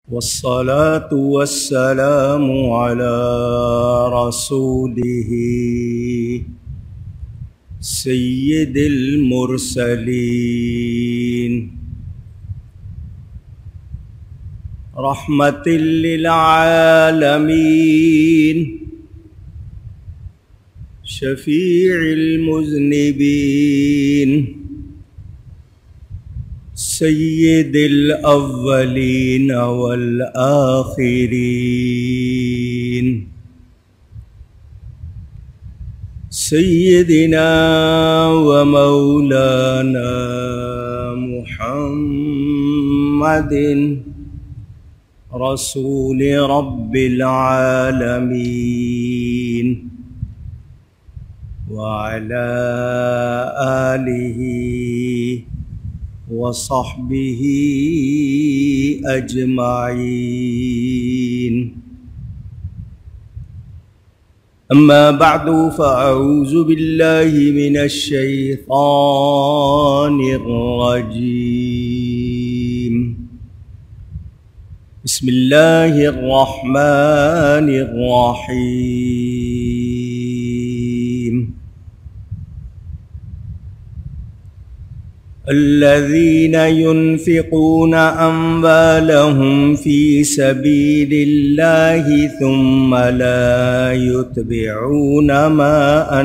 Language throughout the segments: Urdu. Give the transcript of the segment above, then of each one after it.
والصلاة والسلام على رسوله سيد المرسلين رحمة للعالمين شفيع المذنبين سيد الأولين والآخرين سيدنا ومولانا محمد رسول رب العالمين وعلى آله وصحبه أجمعين. أما بعد فأعوذ بالله من الشيطان الرجيم. بسم الله الرحمن الرحيم. الذين ينفقون أموالهم في سبيل الله ثم لا يتبعون ما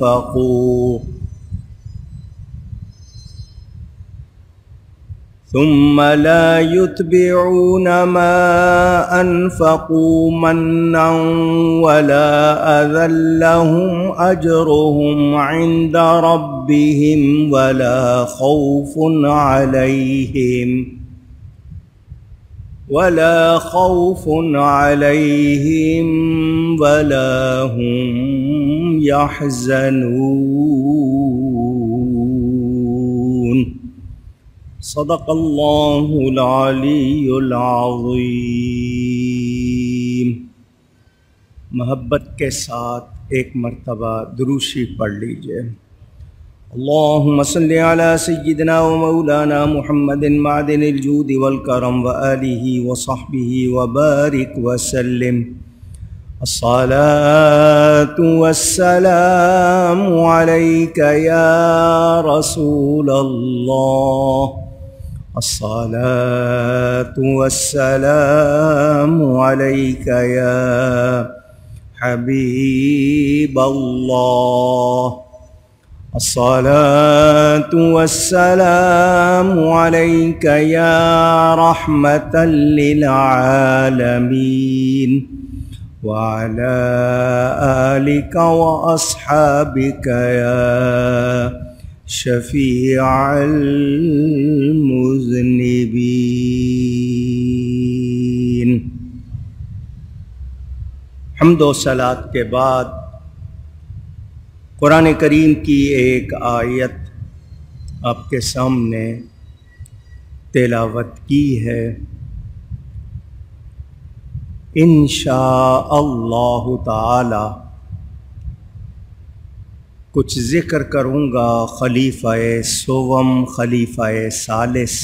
أنفقوا منا ولا أذى لهم أجرهم عند ربهم ولا خوف عليهم ولا هم يحزنون. صدق اللہ العلی العظیم. محبت کے ساتھ ایک مرتبہ درود شریف پڑھ لیجئے. اللہم صلی علی سیدنا و مولانا محمد معدن الجود والکرم وآلہ وصحبہ وبارک وسلم. الصلاة والسلام علیک یا رسول اللہ. الصلاة والسلام علیک یا حبیب اللہ. الصلاة والسلام علیک یا رحمة للعالمین وعلى آلك وأصحابك يا شفيع المذنبين. حمد و صلاۃ کے بعد قرآن کریم کی ایک آیت آپ کے سامنے تلاوت کی ہے. انشاء اللہ تعالی کچھ ذکر کروں گا خلیفہ سوم، خلیفہ ثالث،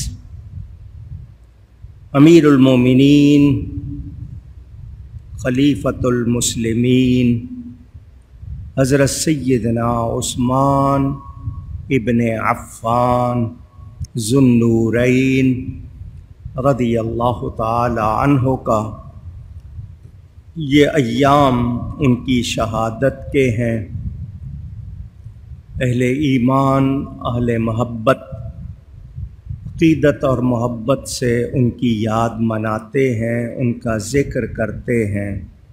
امیر المومنین، خلیفۃ المسلمین حضرت سیدنا عثمان ابن عفان ذو النورین رضی اللہ تعالی عنہ کا یہ ایام ان کی شہادت کے ہیں. اہل ایمان، اہل محبت، عقیدت اور محبت سے ان کی یاد مناتے ہیں، ان کا ذکر کرتے ہیں.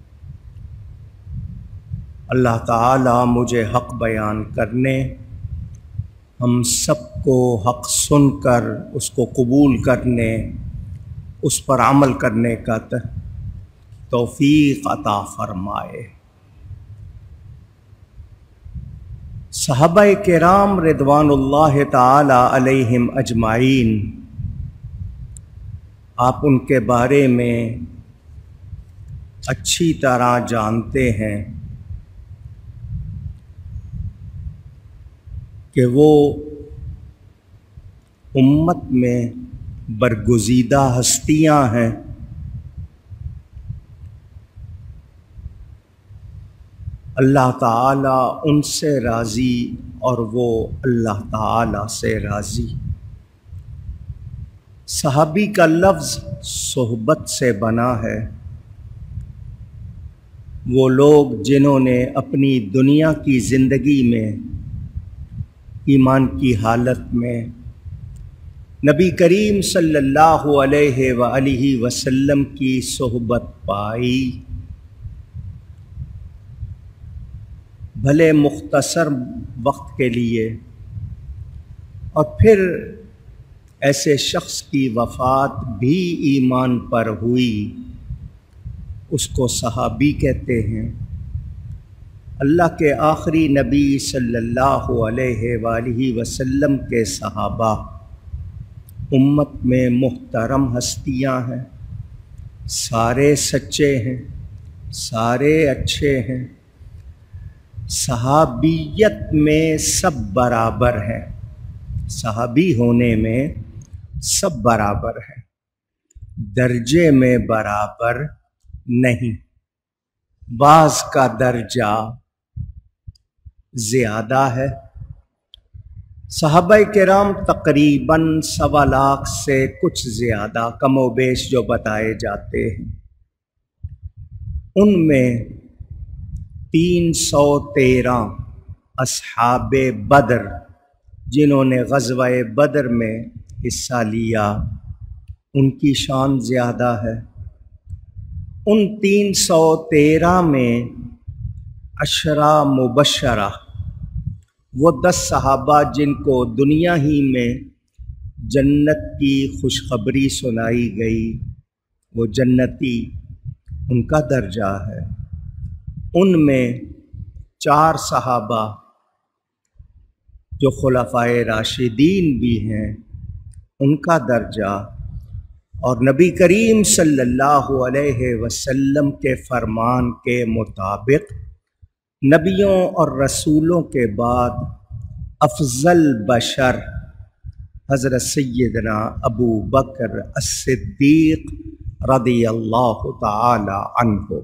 اللہ تعالی مجھے حق بیان کرنے، ہم سب کو حق سن کر اس کو قبول کرنے، اس پر عمل کرنے کا توفیق عطا فرمائے. صحابہ کرام رضوان اللہ تعالی علیہم اجمعین، آپ ان کے بارے میں اچھی طرح جانتے ہیں کہ وہ امت میں برگزیدہ ہستیاں ہیں اللہ تعالیٰ ان سے راضی اور وہ اللہ تعالیٰ سے راضی۔ صحابی کا لفظ صحبت سے بنا ہے، وہ لوگ جنہوں نے اپنی دنیا کی زندگی میں ایمان کی حالت میں نبی کریم صلی اللہ علیہ وآلہ وسلم کی صحبت پائی، بھلے مختصر وقت کے لیے، اور پھر ایسے شخص کی وفات بھی ایمان پر ہوئی، اس کو صحابی کہتے ہیں۔ اللہ کے آخری نبی صلی اللہ علیہ وآلہ وسلم کے صحابہ امت میں محترم ہستیاں ہیں، سارے سچے ہیں، سارے اچھے ہیں، صحابیت میں سب برابر ہیں، صحابی ہونے میں سب برابر ہیں، درجے میں برابر نہیں، بعض کا درجہ زیادہ ہے۔ صحابہ کرام تقریباً 1.25 لاکھ سے کچھ زیادہ کم و بیش جو بتائے جاتے ہیں، ان میں 313 اصحاب بدر جنہوں نے غزوہ بدر میں حصہ لیا، ان کی شان زیادہ ہے۔ ان 313 میں 10 مبشرہ، وہ 10 صحابہ جن کو دنیا ہی میں جنت کی خوشخبری سنائی گئی، وہ جنتی، ان کا درجہ ہے۔ ان میں 4 صحابہ جو خلفائے راشدین بھی ہیں، ان کا درجہ، اور نبی کریم صلی اللہ علیہ وسلم کے فرمان کے مطابق نبیوں اور رسولوں کے بعد افضل بشر حضرت سیدنا ابو بکر الصدیق رضی اللہ تعالی عنہ،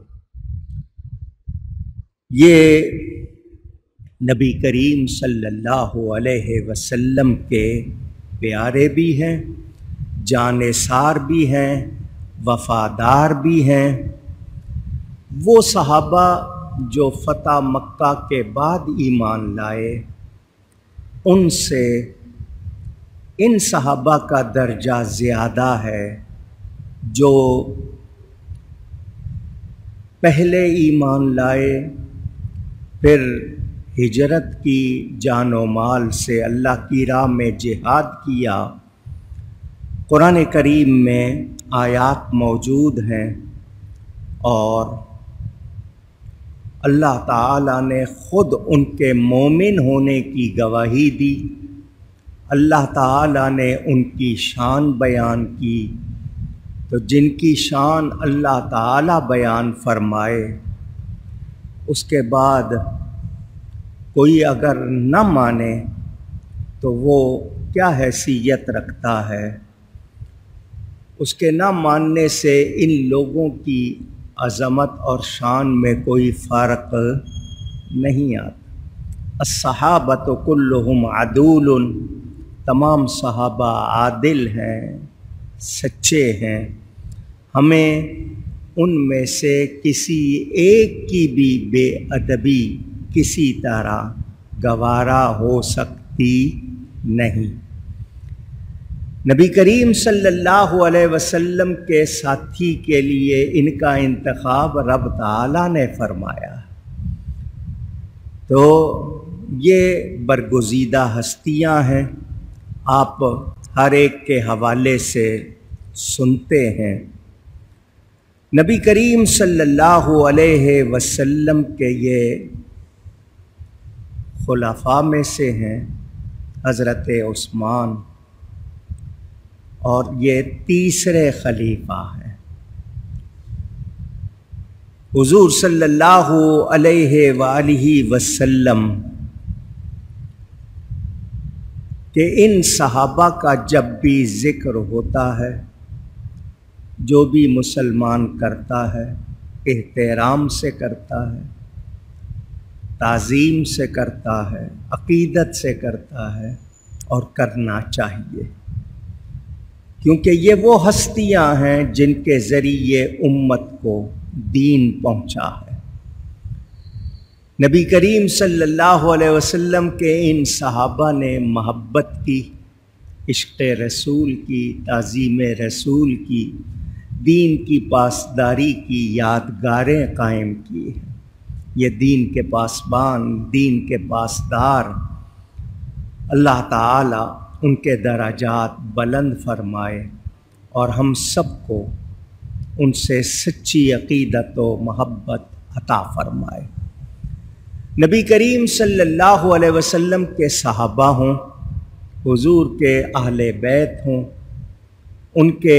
یہ نبی کریم صلی اللہ علیہ وسلم کے پیارے بھی ہیں، جانثار بھی ہیں، وفادار بھی ہیں۔ وہ صحابہ جو فتح مکہ کے بعد ایمان لائے، ان سے ان صحابہ کا درجہ زیادہ ہے جو پہلے ایمان لائے، پھر ہجرت کی، جان و مال سے اللہ کی راہ میں جہاد کیا۔ قرآن کریم میں آیات موجود ہیں، اور اللہ تعالیٰ نے خود ان کے مومن ہونے کی گواہی دی، اللہ تعالیٰ نے ان کی شان بیان کی، تو جن کی شان اللہ تعالیٰ بیان فرمائے، اس کے بعد کوئی اگر نہ مانے تو وہ کیا حیثیت رکھتا ہے؟ اس کے نہ ماننے سے ان لوگوں کی عظمت اور شان میں کوئی فرق نہیں آتا۔ الصحابۃ کلہم عدول، تمام صحابہ عادل ہیں، سچے ہیں، ہمیں ان میں سے کسی ایک کی بھی بے ادبی کسی طرح گوارا ہو سکتی نہیں۔ نبی کریم صلی اللہ علیہ وسلم کے ساتھی کے لیے ان کا انتخاب رب تعالیٰ نے فرمایا، تو یہ برگزیدہ ہستیاں ہیں، آپ ہر ایک کے حوالے سے سنتے ہیں۔ نبی کریم صلی اللہ علیہ وسلم کے یہ خلفاء میں سے ہیں حضرت عثمان، اور یہ تیسرے خلیفہ ہیں۔ حضور صلی اللہ علیہ وآلہ وسلم کہ ان صحابہ کا جب بھی ذکر ہوتا ہے، جو بھی مسلمان کرتا ہے احترام سے کرتا ہے، تعظیم سے کرتا ہے، عقیدت سے کرتا ہے، اور کرنا چاہیے، کیونکہ یہ وہ ہستیاں ہیں جن کے ذریعے امت کو دین پہنچا ہے۔ نبی کریم صلی اللہ علیہ وسلم کے ان صحابہ نے محبت کی، عشق رسول کی، تعظیم رسول کی، دین کی پاسداری کی یادگاریں قائم کی ہیں۔ یہ دین کے پاسبان، دین کے پاسدار، اللہ تعالی ان کے درجات بلند فرمائے اور ہم سب کو ان سے سچی عقیدت و محبت عطا فرمائے۔ نبی کریم صلی اللہ علیہ وسلم کے صحابہ ہوں، حضور کے اہل بیت ہوں، ان کے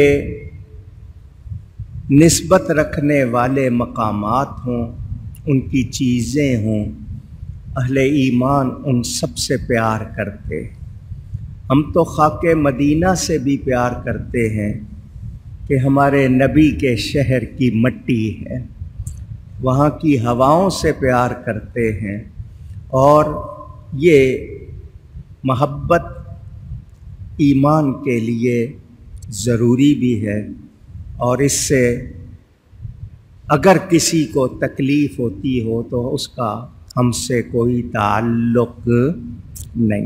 نسبت رکھنے والے مقامات ہوں، ان کی چیزیں ہوں، اہل ایمان ان سب سے پیار کرتے۔ ہم تو خاک مدینہ سے بھی پیار کرتے ہیں کہ ہمارے نبی کے شہر کی مٹی ہے، وہاں کی ہواؤں سے پیار کرتے ہیں، اور یہ محبت ایمان کے لیے ضروری بھی ہے، اور اس سے اگر کسی کو تکلیف ہوتی ہو تو اس کا ہم سے کوئی تعلق نہیں۔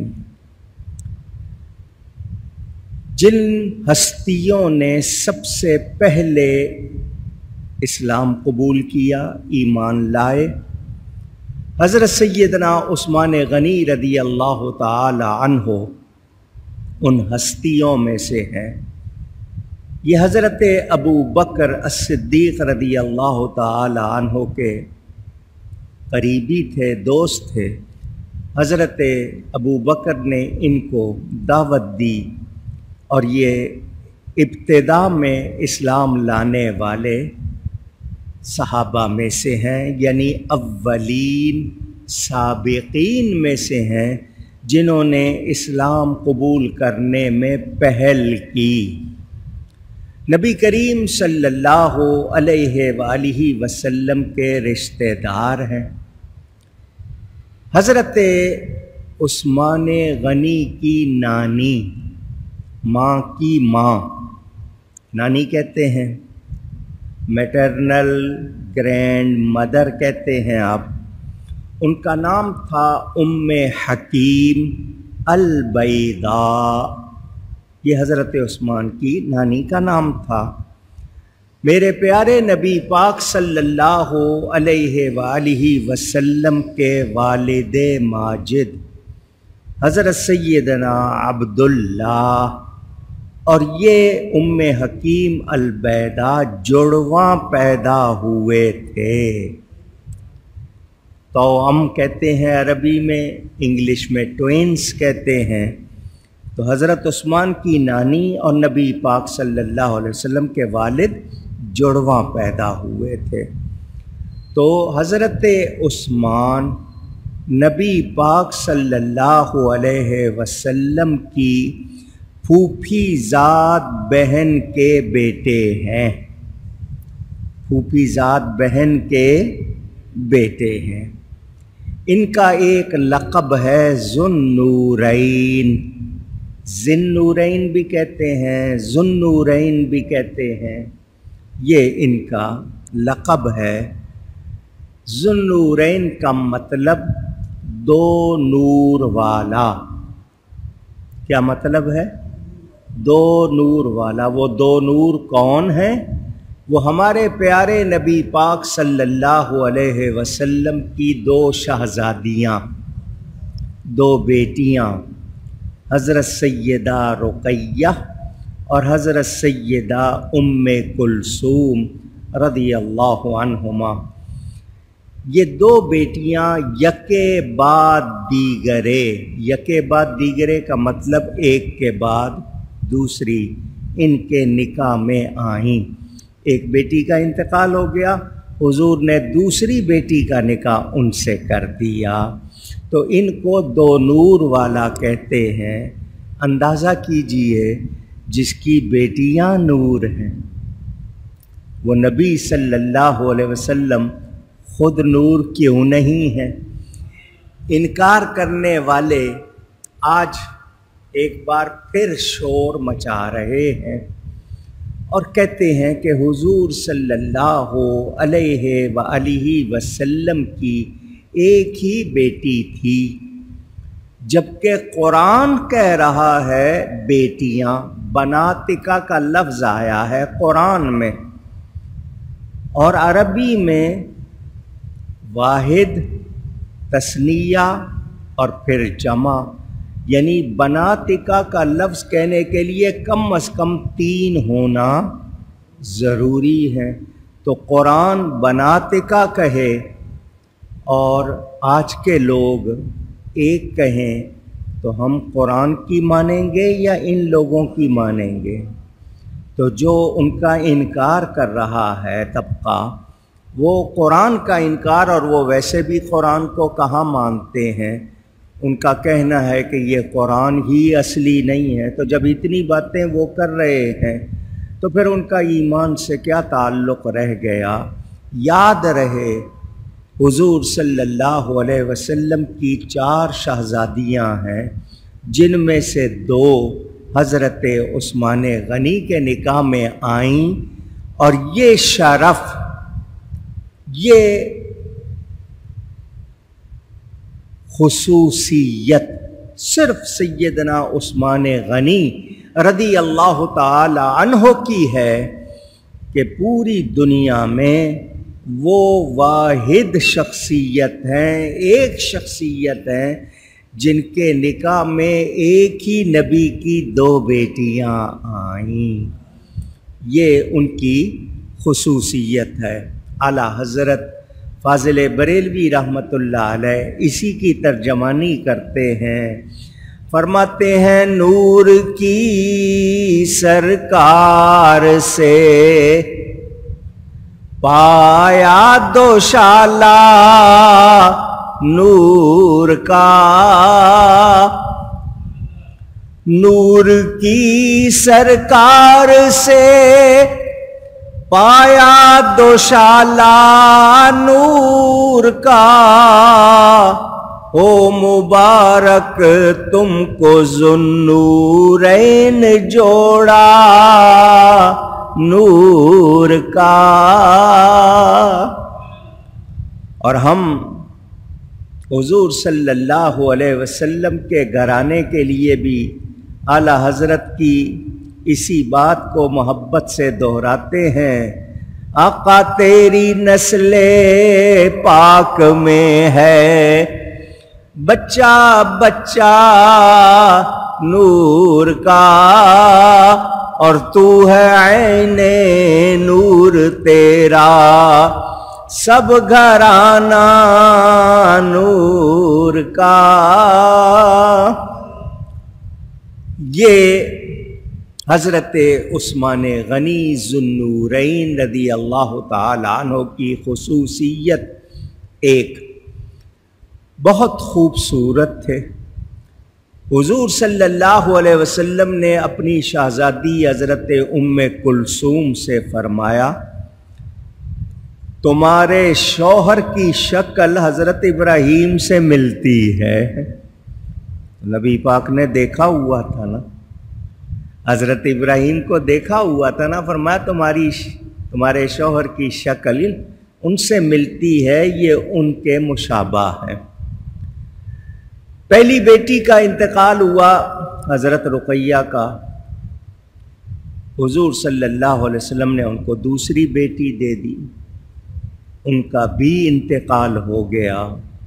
جن ہستیوں نے سب سے پہلے اسلام قبول کیا، ایمان لائے، حضرت سیدنا عثمان غنی رضی اللہ تعالی عنہ ان ہستیوں میں سے ہیں۔ یہ حضرت ابو بکر الصدیق رضی اللہ تعالی عنہ کے قریبی تھے، دوست تھے۔ حضرت ابو بکر نے ان کو دعوت دی، اور یہ ابتدا میں اسلام لانے والے صحابہ میں سے ہیں، یعنی اولین سابقین میں سے ہیں جنہوں نے اسلام قبول کرنے میں پہل کی۔ نبی کریم صلی اللہ علیہ وآلہ وسلم کے رشتہ دار ہیں۔ حضرت عثمان غنی کی نانی، ماں کی ماں، نانی کہتے ہیں، میٹرنل گرینڈ مدر کہتے ہیں آپ، ان کا نام تھا ام حکیم البیضاء۔ یہ حضرت عثمان کی نانی کا نام تھا۔ میرے پیارے نبی پاک صلی اللہ علیہ وآلہ وسلم کے والد ماجد حضرت سیدنا عبداللہ اور یہ ام حکیم البیضاء جڑواں پیدا ہوئے تھے۔ توأم کہتے ہیں عربی میں، انگلش میں ٹوئنس کہتے ہیں۔ تو حضرت عثمان کی نانی اور نبی پاک صلی اللہ علیہ وسلم کے والد جڑواں پیدا ہوئے تھے۔ تو حضرت عثمان نبی پاک صلی اللہ علیہ وسلم کی پھوپھی زاد بہن کے بیٹے ہیں، پھوپھی زاد بہن کے بیٹے ہیں۔ ان کا ایک لقب ہے ذوالنورین، ذوالنورین بھی کہتے ہیں، ذوالنورین بھی کہتے ہیں، یہ ان کا لقب ہے۔ ذوالنورین کا مطلب دو نور والا۔ کیا مطلب ہے؟ دو نور والا۔ وہ دو نور کون ہیں؟ وہ ہمارے پیارے نبی پاک صلی اللہ علیہ وسلم کی دو شہزادیاں، دو بیٹیاں، حضرت سیدہ رقیہ اور حضرت سیدہ ام کلثوم رضی اللہ عنہما۔ یہ دو بیٹیاں یکے بعد دیگرے، یکے بعد دیگرے کا مطلب ایک کے بعد دوسری، ان کے نکاح میں آئیں۔ ایک بیٹی کا انتقال ہو گیا، حضور نے دوسری بیٹی کا نکاح ان سے کر دیا، تو ان کو دو نور والا کہتے ہیں۔ اندازہ کیجئے جس کی بیٹیاں نور ہیں، وہ نبی صلی اللہ علیہ وسلم خود نور کیوں نہیں ہیں؟ انکار کرنے والے آج ایک بار پھر شور مچا رہے ہیں اور کہتے ہیں کہ حضور صلی اللہ علیہ وآلہ وسلم کی ایک ہی بیٹی تھی، جبکہ قرآن کہہ رہا ہے بیٹیاں، بناتکا کا لفظ آیا ہے قرآن میں، اور عربی میں واحد، تثنیہ اور پھر جمع، یعنی بناتکا کا لفظ کہنے کے لیے کم از کم 3 ہونا ضروری ہے۔ تو قرآن بناتکا کہے اور آج کے لوگ ایک کہیں تو ہم قرآن کی مانیں گے یا ان لوگوں کی مانیں گے؟ تو جو ان کا انکار کر رہا ہے طبقہ، وہ قرآن کا انکار، اور وہ ویسے بھی قرآن کو کہاں مانتے ہیں، ان کا کہنا ہے کہ یہ قرآن ہی اصلی نہیں ہے۔ تو جب اتنی باتیں وہ کر رہے ہیں تو پھر ان کا ایمان سے کیا تعلق رہ گیا؟ یاد رہے حضور صلی اللہ علیہ وسلم کی 4 شہزادیاں ہیں، جن میں سے 2 حضرت عثمان غنی کے نکاح میں آئیں، اور یہ شرف، یہ خصوصیت صرف سیدنا عثمان غنی رضی اللہ تعالی عنہ کی ہے کہ پوری دنیا میں وہ واحد شخصیت ہیں، ایک شخصیت ہیں جن کے نکاح میں ایک ہی نبی کی 2 بیٹیاں آئیں۔ یہ ان کی خصوصیت ہے۔ اعلیٰ حضرت فاضل بریلوی رحمۃ اللہ علیہ اسی کی ترجمانی کرتے ہیں، فرماتے ہیں نور کی سرکار سے پایا دوشالہ نور کا، نور کی سرکار سے پایا دوشالہ نور کا، او مبارک تم کو ذوالنورین جوڑا نور کا۔ اور ہم حضور صلی اللہ علیہ وسلم کے گھرانے کے لیے بھی اعلیٰ حضرت کی اسی بات کو محبت سے دہراتے ہیں، آقا تیری نسل پاک میں ہے بچہ بچہ نور کا، اور تو ہے عین نور تیرا سب گھرانہ نور کا۔ یہ حضرت عثمان غنی ذوالنورین رضی اللہ تعالی عنہ کی خصوصیت ایک بہت خوبصورت تھے۔ حضور صلی اللہ علیہ وسلم نے اپنی شہزادی حضرت ام کلثوم سے فرمایا، تمہارے شوہر کی شکل حضرت ابراہیم سے ملتی ہے۔ نبی پاک نے دیکھا ہوا تھا نا، حضرت ابراہیم کو دیکھا ہوا تھا نا، فرمایا تمہارے شوہر کی شکل ان سے ملتی ہے، یہ ان کے مشابہ ہے۔ پہلی بیٹی کا انتقال ہوا حضرت رقیہ کا، حضور صلی اللہ علیہ وسلم نے ان کو دوسری بیٹی دے دی، ان کا بھی انتقال ہو گیا۔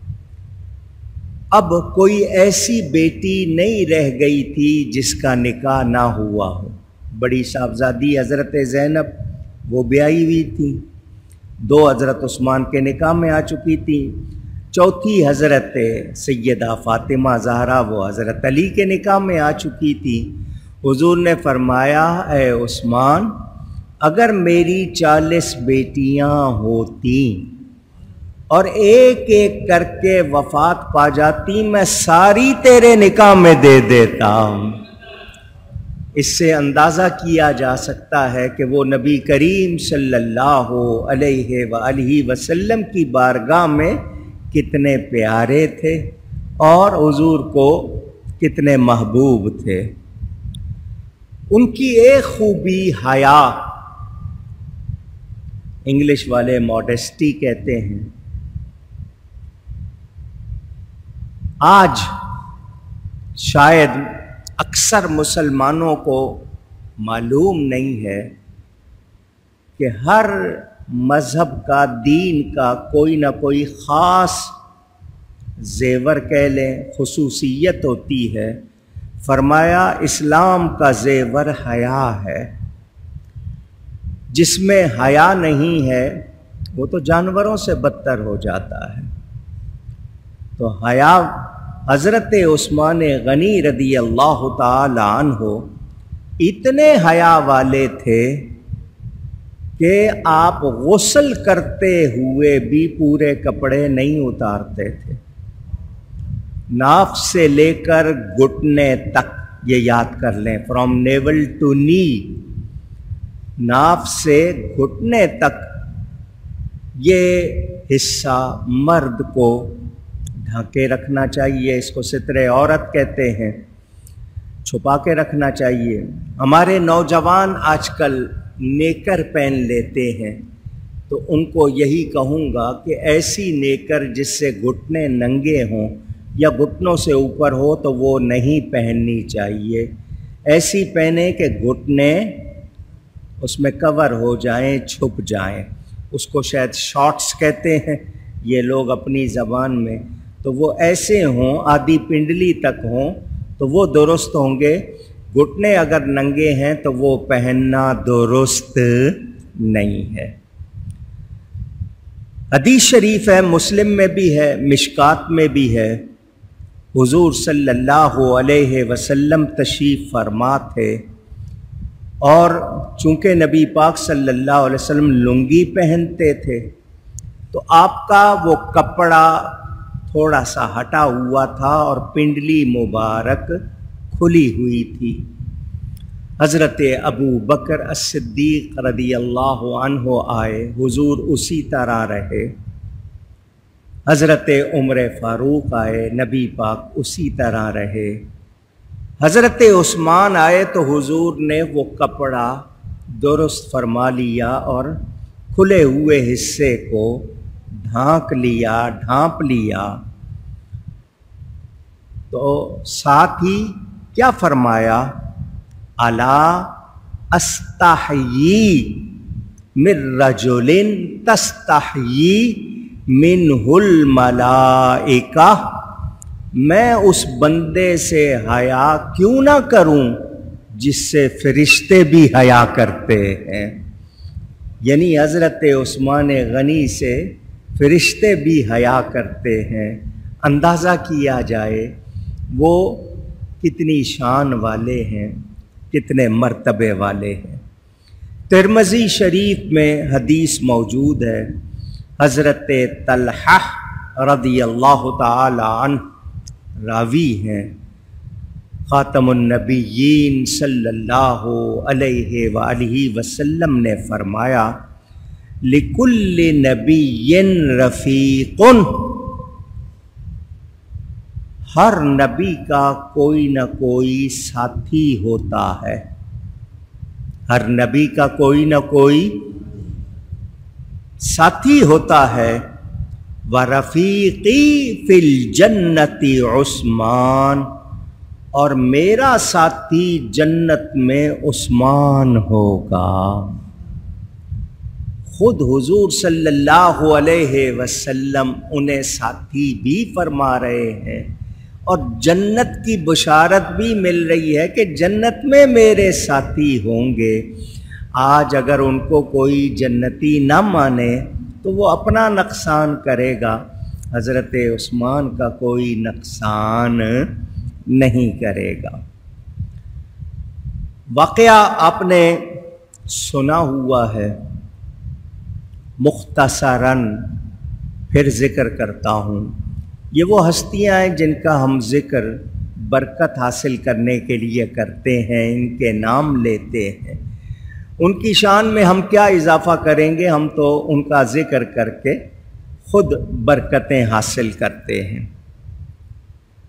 اب کوئی ایسی بیٹی نہیں رہ گئی تھی جس کا نکاح نہ ہوا ہو۔ بڑی صاحبزادی حضرت زینب وہ بیائی ہوئی تھی، 2 حضرت عثمان کے نکاح میں آ چکی تھی، چوتھی حضرت سیدہ فاطمہ زہرا وہ حضرت علی کے نکاح میں آ چکی تھی۔ حضور نے فرمایا اے عثمان، اگر میری 40 بیٹیاں ہوتی اور ایک ایک کر کے وفات پا جاتی، میں ساری تیرے نکاح میں دے دیتا ہوں۔ اس سے اندازہ کیا جا سکتا ہے کہ وہ نبی کریم صلی اللہ علیہ وآلہ وسلم کی بارگاہ میں کتنے پیارے تھے۔ اور حضور کو کتنے محبوب تھے۔ ان کی ایک خوبی حیا، انگلش والے ماڈیسٹی کہتے ہیں۔ آج شاید اکثر مسلمانوں کو معلوم نہیں ہے کہ ہر مذہب کا، دین کا کوئی نہ کوئی خاص زیور کہہ لیں، خصوصیت ہوتی ہے۔ فرمایا اسلام کا زیور حیا ہے۔ جس میں حیا نہیں ہے وہ تو جانوروں سے بدتر ہو جاتا ہے۔ تو حیا، حضرت عثمان غنی رضی اللہ تعالی عنہ اتنے حیا والے تھے کہ آپ غسل کرتے ہوئے بھی پورے کپڑے نہیں اتارتے تھے، ناف سے لے کر گھٹنے تک۔ یہ یاد کر لیں، فرام نیول ٹو نی، ناف سے گھٹنے تک یہ حصہ مرد کو ڈھانکے رکھنا چاہیے۔ اس کو ستر عورت کہتے ہیں، چھپا کے رکھنا چاہیے۔ ہمارے نوجوان آج کل نیکر پہن لیتے ہیں، تو ان کو یہی کہوں گا کہ ایسی نیکر جس سے گھٹنے ننگے ہوں یا گھٹنوں سے اوپر ہو تو وہ نہیں پہننی چاہیے۔ ایسی پہنے کہ گھٹنے اس میں کور ہو جائیں، چھپ جائیں۔ اس کو شاید شارٹس کہتے ہیں یہ لوگ اپنی زبان میں، تو وہ ایسے ہوں، آدھی پنڈلی تک ہوں تو وہ درست ہوں گے۔ گھٹنے اگر ننگے ہیں تو وہ پہننا درست نہیں ہے۔ حدیث شریف ہے، مسلم میں بھی ہے، مشکات میں بھی ہے، حضور صلی اللہ علیہ وسلم تشریف فرما تھے، اور چونکہ نبی پاک صلی اللہ علیہ وسلم لنگی پہنتے تھے تو آپ کا وہ کپڑا تھوڑا سا ہٹا ہوا تھا اور پنڈلی مبارک کھلی ہوئی تھی۔ حضرت ابو بکر الصدیق رضی اللہ عنہ آئے، حضور اسی طرح رہے۔ حضرت عمر فاروق آئے، نبی پاک اسی طرح رہے۔ حضرت عثمان آئے تو حضور نے وہ کپڑا درست فرما لیا اور کھلے ہوئے حصے کو ڈھانک لیا، ڈھانپ لیا۔ تو ساتھ ہی کیا فرمایا؟ الا استحیی من رجل تستحیی منہ الملائکہ، میں اس بندے سے حیا کیوں نہ کروں جس سے فرشتے بھی حیا کرتے ہیں۔ یعنی حضرت عثمان غنی سے فرشتے بھی حیا کرتے ہیں۔ اندازہ کیا جائے وہ کتنی شان والے ہیں، کتنے مرتبے والے ہیں۔ ترمذی شریف میں حدیث موجود ہے، حضرت طلحہ رضی اللہ تعالی عنہ راوی ہیں، خاتم النبیین صلی اللہ علیہ وآلہ وسلم نے فرمایا لِكُلِّ نَبِيٍّ رَفِيقٌ، ہر نبی کا کوئی نہ کوئی ساتھی ہوتا ہے، ہر نبی کا کوئی نہ کوئی ساتھی ہوتا ہے۔ وَرَفِيقِي فِي الْجَنَّةِ عثمان، اور میرا ساتھی جنت میں عثمان ہوگا۔ خود حضور صلی اللہ علیہ وسلم انہیں ساتھی بھی فرما رہے ہیں، اور جنت کی بشارت بھی مل رہی ہے کہ جنت میں میرے ساتھی ہوں گے۔ آج اگر ان کو کوئی جنتی نہ مانے تو وہ اپنا نقصان کرے گا، حضرت عثمان کا کوئی نقصان نہیں کرے گا۔ واقعہ آپ نے سنا ہوا ہے، مختصراً پھر ذکر کرتا ہوں۔ یہ وہ ہستیاں ہیں جن کا ہم ذکر برکت حاصل کرنے کے لیے کرتے ہیں، ان کے نام لیتے ہیں۔ ان کی شان میں ہم کیا اضافہ کریں گے، ہم تو ان کا ذکر کر کے خود برکتیں حاصل کرتے ہیں۔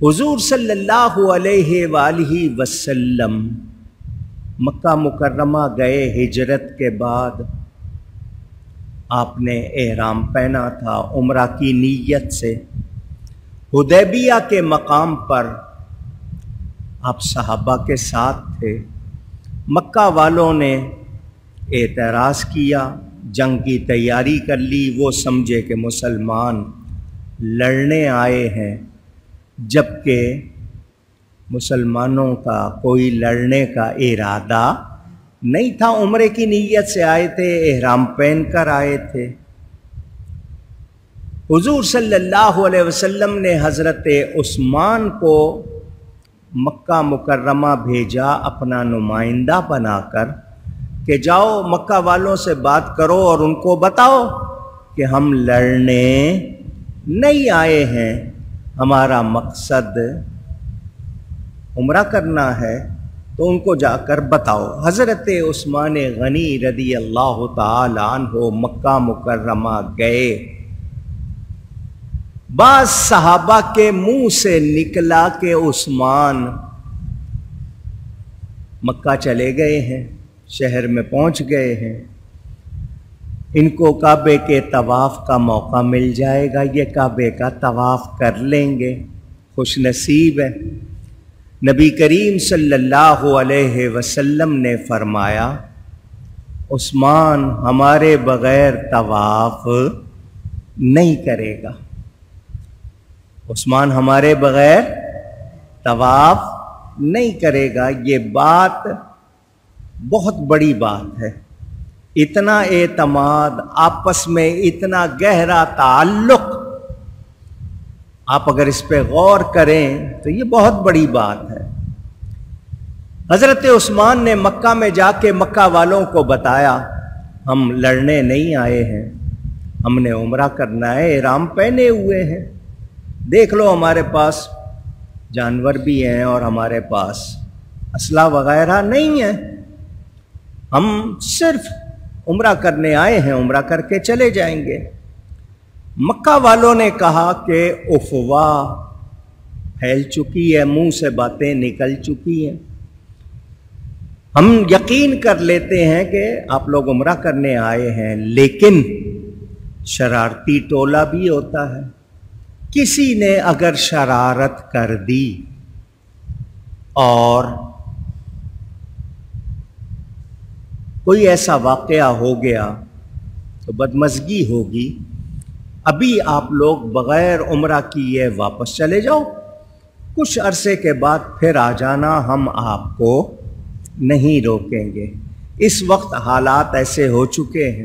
حضور صلی اللہ علیہ وآلہ وسلم مکہ مکرمہ گئے ہجرت کے بعد. آپ نے احرام پہنا تھا عمرہ کی نیت سے. حدیبیہ کے مقام پر آپ صحابہ کے ساتھ تھے. مکہ والوں نے اعتراض کیا، جنگ کی تیاری کر لی. وہ سمجھے کہ مسلمان لڑنے آئے ہیں، جبکہ مسلمانوں کا کوئی لڑنے کا ارادہ نہیں تھا. عمرے کی نیت سے آئے تھے، احرام پہن کر آئے تھے. حضور صلی اللہ علیہ وسلم نے حضرت عثمان کو مکہ مکرمہ بھیجا اپنا نمائندہ بنا کر کہ جاؤ مکہ والوں سے بات کرو اور ان کو بتاؤ کہ ہم لڑنے نہیں آئے ہیں، ہمارا مقصد عمرہ کرنا ہے. تو ان کو جا کر بتاؤ. حضرت عثمان غنی رضی اللہ تعالی عنہ مکہ مکرمہ گئے. بعض صحابہ کے منہ سے نکلا کہ عثمان مکہ چلے گئے ہیں، شہر میں پہنچ گئے ہیں، ان کو کعبے کے طواف کا موقع مل جائے گا، یہ کعبے کا طواف کر لیں گے، خوش نصیب ہے. نبی کریم صلی اللہ علیہ وسلم نے فرمایا عثمان ہمارے بغیر طواف نہیں کرے گا. عثمان ہمارے بغیر طواف نہیں کرے گا. یہ بات بہت بڑی بات ہے. اتنا اعتماد، آپس میں اتنا گہرا تعلق، آپ اگر اس پہ غور کریں تو یہ بہت بڑی بات ہے. حضرت عثمان نے مکہ میں جا کے مکہ والوں کو بتایا ہم لڑنے نہیں آئے ہیں، ہم نے عمرہ کرنا ہے، احرام پہنے ہوئے ہیں، دیکھ لو ہمارے پاس جانور بھی ہیں اور ہمارے پاس اسلحہ وغیرہ نہیں ہے، ہم صرف عمرہ کرنے آئے ہیں، عمرہ کر کے چلے جائیں گے. مکہ والوں نے کہا کہ افواہ پھیل چکی ہے، منہ سے باتیں نکل چکی ہیں، ہم یقین کر لیتے ہیں کہ آپ لوگ عمرہ کرنے آئے ہیں، لیکن شرارتی ٹولہ بھی ہوتا ہے. کسی نے اگر شرارت کر دی اور کوئی ایسا واقعہ ہو گیا تو بدمزگی ہوگی. ابھی آپ لوگ بغیر عمرہ کیے واپس چلے جاؤ، کچھ عرصے کے بعد پھر آ جانا، ہم آپ کو نہیں روکیں گے. اس وقت حالات ایسے ہو چکے ہیں.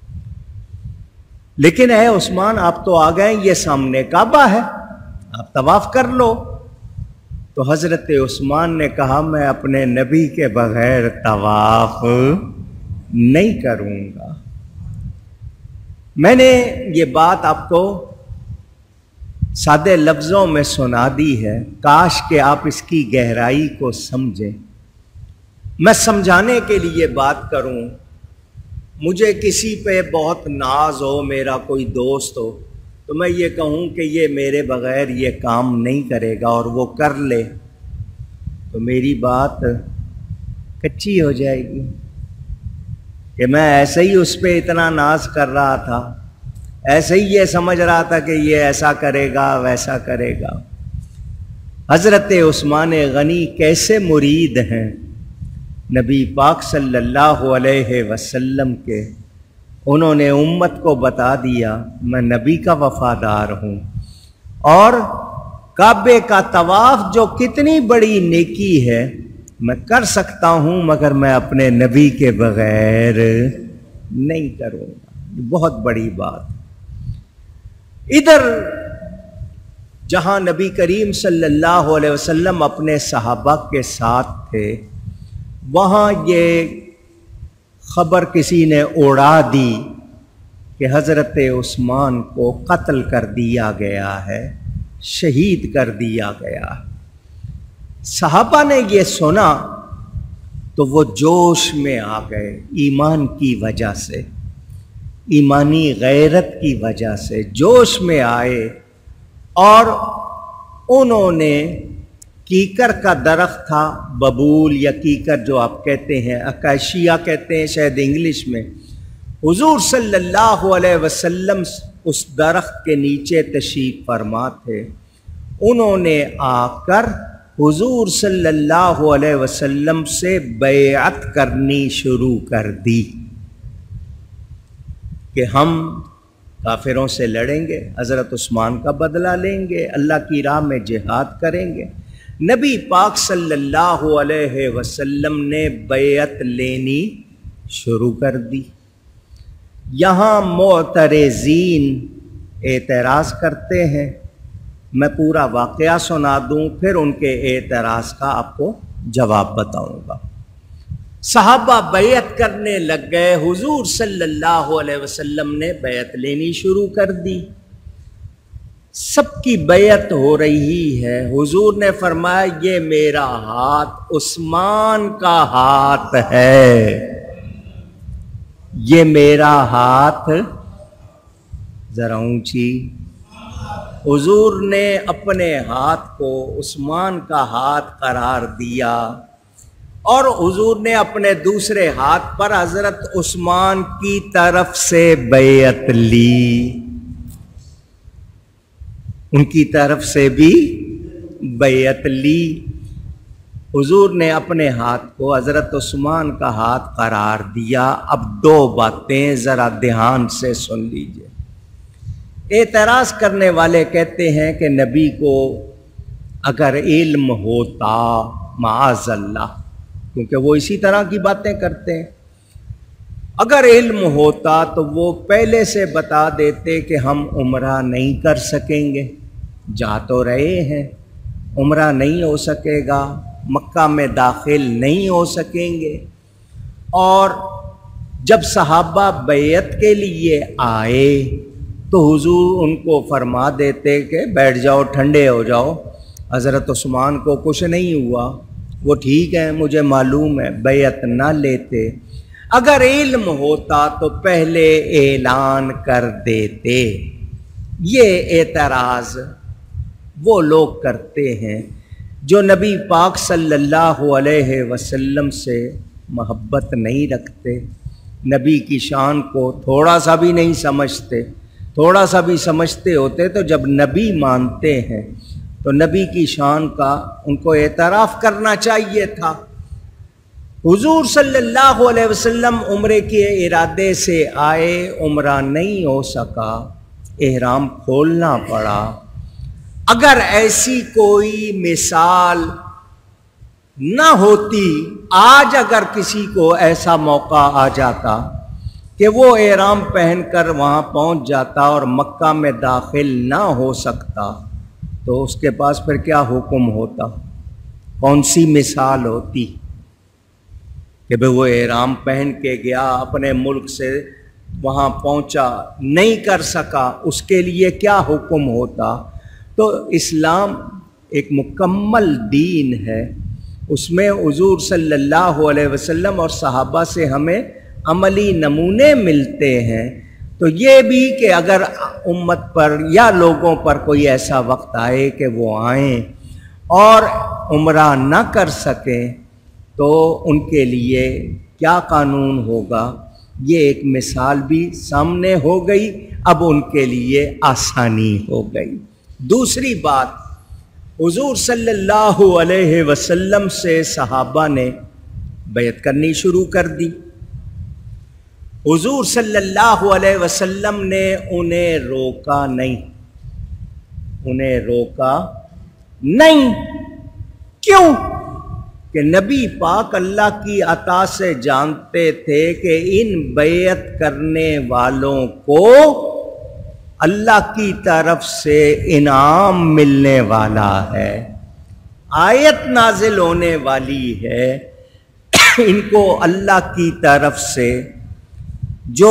لیکن اے عثمان آپ تو آ گئے، یہ سامنے کعبہ ہے، آپ طواف کر لو. تو حضرت عثمان نے کہا میں اپنے نبی کے بغیر طواف نہیں کروں گا. میں نے یہ بات آپ کو سادے لفظوں میں سنا دی ہے، کاش کہ آپ اس کی گہرائی کو سمجھیں. میں سمجھانے کے لیے بات کروں، مجھے کسی پہ بہت ناز ہو، میرا کوئی دوست ہو، تو میں یہ کہوں کہ یہ میرے بغیر یہ کام نہیں کرے گا اور وہ کر لے، تو میری بات کچی ہو جائے گی کہ میں ایسے ہی اس پہ اتنا ناز کر رہا تھا، ایسے ہی یہ سمجھ رہا تھا کہ یہ ایسا کرے گا ویسا کرے گا. حضرت عثمان غنی کیسے مرید ہیں نبی پاک صلی اللہ علیہ وسلم کے. انہوں نے امت کو بتا دیا میں نبی کا وفادار ہوں، اور کعبے کا طواف جو کتنی بڑی نیکی ہے میں کر سکتا ہوں، مگر میں اپنے نبی کے بغیر نہیں کروں گا. بہت بڑی بات. ادھر جہاں نبی کریم صلی اللہ علیہ وسلم اپنے صحابہ کے ساتھ تھے، وہاں یہ خبر کسی نے اڑا دی کہ حضرت عثمان کو قتل کر دیا گیا ہے، شہید کر دیا گیا. صحابہ نے یہ سنا تو وہ جوش میں آ گئے، ایمان کی وجہ سے، ایمانی غیرت کی وجہ سے جوش میں آئے اور उन्होंने कीकर का दरख्त था, बबूल या कीकर जो आप कहते हैं, अकाशिया कहते हैं शायद इंग्लिश में, हुजूर सल्लल्लाहु अलैहि वसल्लम उस दरख्त के नीचे तशरीफ फरमा थे। उन्होंने आकर हुजूर सल्लल्लाहु अलैहि वसल्लम से बैअत करनी शुरू कर दी कि हम काफिरों से लड़ेंगे, हज़रत उस्मान का बदला लेंगे, अल्लाह की राह में जिहाद करेंगे। नबी पाक सल्लल्लाहु अलैहि वसल्लम ने बैअत लेनी शुरू कर दी। यहाँ मुअतरज़ीन एतराज़ करते हैं, मैं पूरा वाक़या सुना दूँ फिर उनके एतराज़ का आपको जवाब बताऊँगा। सहाबा बैअत करने लग गए, हुजूर सल्लल्लाहु अलैहि वसल्लम ने बैअत लेनी शुरू कर दी। सबकी बैअत हो रही है। हुजूर ने फरमाया ये मेरा हाथ उस्मान का हाथ है, ये मेरा हाथ, जरा ऊंची। हुजूर ने अपने हाथ को उस्मान का हाथ करार दिया और हुजूर ने अपने दूसरे हाथ पर हजरत उस्मान की तरफ से बैअत ली, उनकी तरफ से भी बैअत ली। हुजूर ने अपने हाथ को हजरत उस्मान का हाथ करार दिया। अब दो बातें जरा ध्यान से सुन लीजिए। एतराज करने वाले कहते हैं कि नबी को अगर इल्म होता, माअज़ल्लाह, क्योंकि वो इसी तरह की बातें करते हैं, अगर इल्म होता तो वो पहले से बता देते कि हम उम्रा नहीं कर सकेंगे। जा तो रहे हैं, उम्रा नहीं हो सकेगा, मक्का में दाखिल नहीं हो सकेंगे। और जब सहाबा बैअत के लिए आए तो हुजूर उनको फरमा देते कि बैठ जाओ, ठंडे हो जाओ, हज़रत उस्मान को कुछ नहीं हुआ, वो ठीक है, मुझे मालूम है, बैअत ना लेते। अगर इल्म होता तो पहले ऐलान कर देते। ये एतराज़ वो लोग करते हैं जो नबी पाक सल्लल्लाहु अलैहि वसल्लम से मोहब्बत नहीं रखते, नबी की शान को थोड़ा सा भी नहीं समझते। थोड़ा सा भी समझते होते तो जब नबी मानते हैं तो नबी की शान का उनको एतराफ़ करना चाहिए था। हुजूर सल्लल्लाहु अलैहि वसल्लम उम्रे के इरादे से आए, उम्रा नहीं हो सका, एहराम खोलना पड़ा। अगर ऐसी कोई मिसाल न होती, आज अगर किसी को ऐसा मौका आ जाता कि वो एहराम पहनकर वहाँ पहुँच जाता और मक्का में दाखिल ना हो सकता, तो उसके पास फिर क्या हुक्म होता, कौन सी मिसाल होती कि भाई वो एहराम पहन के गया, अपने मुल्क से वहाँ पहुँचा, नहीं कर सका, उसके लिए क्या हुक्म होता। तो इस्लाम एक मुकम्मल दीन है, उसमें हुजूर सल्लल्लाहु अलैहि वसल्लम और सहाबा से हमें अमली नमूने मिलते हैं। तो ये भी कि अगर उम्मत पर या लोगों पर कोई ऐसा वक्त आए कि वो आएँ और उम्रा ना कर सकें तो उनके लिए क्या कानून होगा, ये एक मिसाल भी सामने हो गई। अब उनके लिए आसानी हो गई। दूसरी बात, हुजूर सल्लल्लाहु अलैहि वसल्लम से सहाबा ने बैअत करनी शुरू कर दी। हुजूर सल्लल्लाहु अलैहि वसल्लम ने उन्हें रोका नहीं, उन्हें रोका नहीं। क्यों? कि नबी पाक अल्लाह की अता से जानते थे कि इन बैअत करने वालों को अल्लाह की तरफ से इनाम मिलने वाला है, आयत नाजिल होने वाली है, इनको अल्लाह की तरफ से जो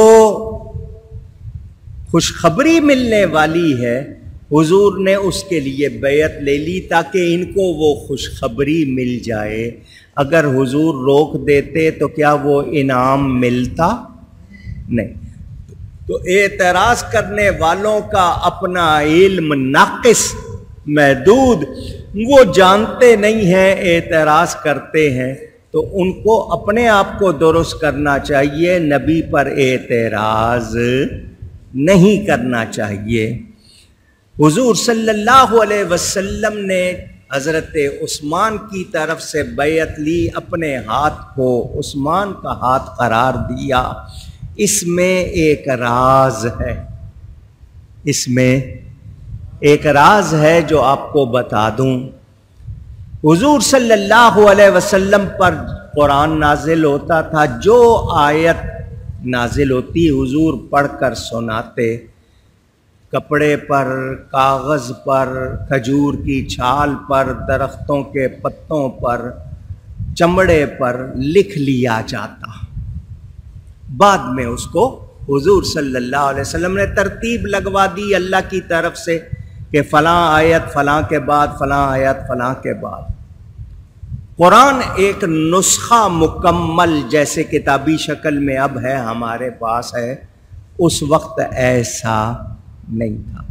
खुशखबरी मिलने वाली है, हुजूर ने उसके लिए बैअत ले ली ताकि इनको वो खुशखबरी मिल जाए। अगर हुजूर रोक देते तो क्या वो इनाम मिलता? नहीं। तो एतराज़ करने वालों का अपना इल्म नाक़िस محدود، وہ جانتے نہیں ہیں، اعتراض کرتے ہیں، تو ان کو اپنے آپ کو درست کرنا چاہیے، نبی پر اعتراض نہیں کرنا چاہیے۔ حضور صلی اللہ علیہ وسلم نے حضرت عثمان کی طرف سے بیعت لی، اپنے ہاتھ کو عثمان کا ہاتھ قرار دیا۔ اس میں ایک راز ہے، اس میں ایک راز ہے جو آپ کو بتا دوں۔ حضور صلی اللہ علیہ وسلم پر قرآن نازل ہوتا تھا، جو آیت نازل ہوتی حضور پڑھ کر سناتے، کپڑے پر، کاغذ پر، کھجور کی چھال پر، درختوں کے پتوں پر، چمڑے پر لکھ لیا جاتا۔ بعد میں اس کو حضور صلی اللہ علیہ وسلم نے ترتیب لگوا دی اللہ کی طرف سے کہ فلاں آیت فلاں کے بعد، فلاں آیت فلاں کے بعد۔ قرآن ایک نسخہ مکمل جیسے کتابی شکل میں اب ہے ہمارے پاس ہے، اس وقت ایسا نہیں تھا۔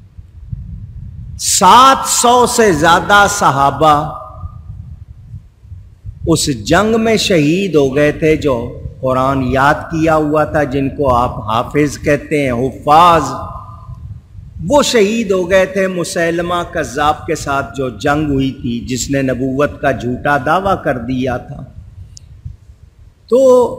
700 سے زیادہ صحابہ اس جنگ میں شہید ہو گئے تھے، جو قرآن یاد کیا ہوا تھا، جن کو آپ حافظ کہتے ہیں، حفاظ، وہ شہید ہو گئے تھے مسیلمہ کذاب کے ساتھ جو جنگ ہوئی تھی، جس نے نبوت کا جھوٹا دعویٰ کر دیا تھا۔ تو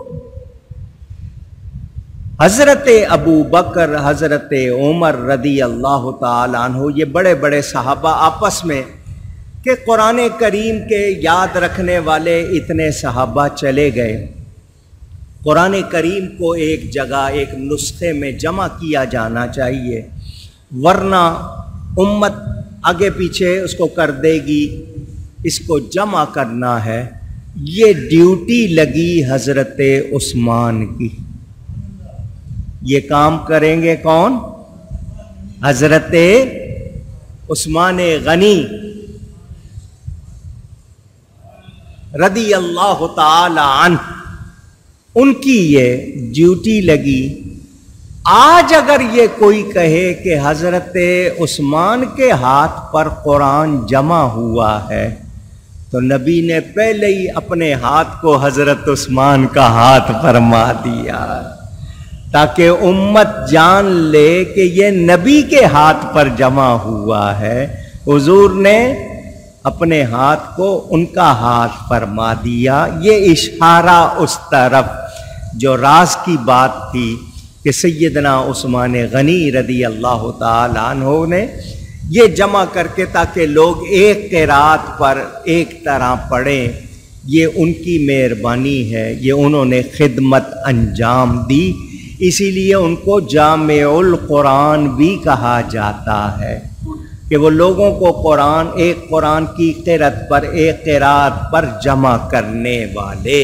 حضرت ابو بکر، حضرت عمر رضی اللہ تعالیٰ عنہ، یہ بڑے بڑے صحابہ آپس میں کہ قرآن کریم کے یاد رکھنے والے اتنے صحابہ چلے گئے، قرآن کریم کو ایک جگہ ایک نسخے میں جمع کیا جانا چاہیے، ورنہ امت آگے پیچھے اس کو کر دے گی، اس کو جمع کرنا ہے۔ یہ ڈیوٹی لگی حضرت عثمان کی، یہ کام کریں گے کون؟ حضرت عثمان غنی رضی اللہ تعالی عنہ، ان کی یہ ڈیوٹی لگی۔ آج اگر یہ کوئی کہے کہ حضرت عثمان کے ہاتھ پر قرآن جمع ہوا ہے، تو نبی نے پہلے ہی اپنے ہاتھ کو حضرت عثمان کا ہاتھ فرما دیا، تاکہ امت جان لے کہ یہ نبی کے ہاتھ پر جمع ہوا ہے۔ حضور نے اپنے ہاتھ کو ان کا ہاتھ فرما دیا۔ یہ اشارہ اس طرف جو راز کی بات تھی کہ سیدنا عثمان غنی رضی اللہ تعالی عنہ نے یہ جمع کر کے تاکہ لوگ ایک قرات پر ایک طرح پڑھیں، یہ ان کی مہربانی ہے، یہ انہوں نے خدمت انجام دی، اسی لیے ان کو جامع القرآن بھی کہا جاتا ہے کہ وہ لوگوں کو قرآن ایک قرآن کی قرأت پر ایک قرات پر جمع کرنے والے۔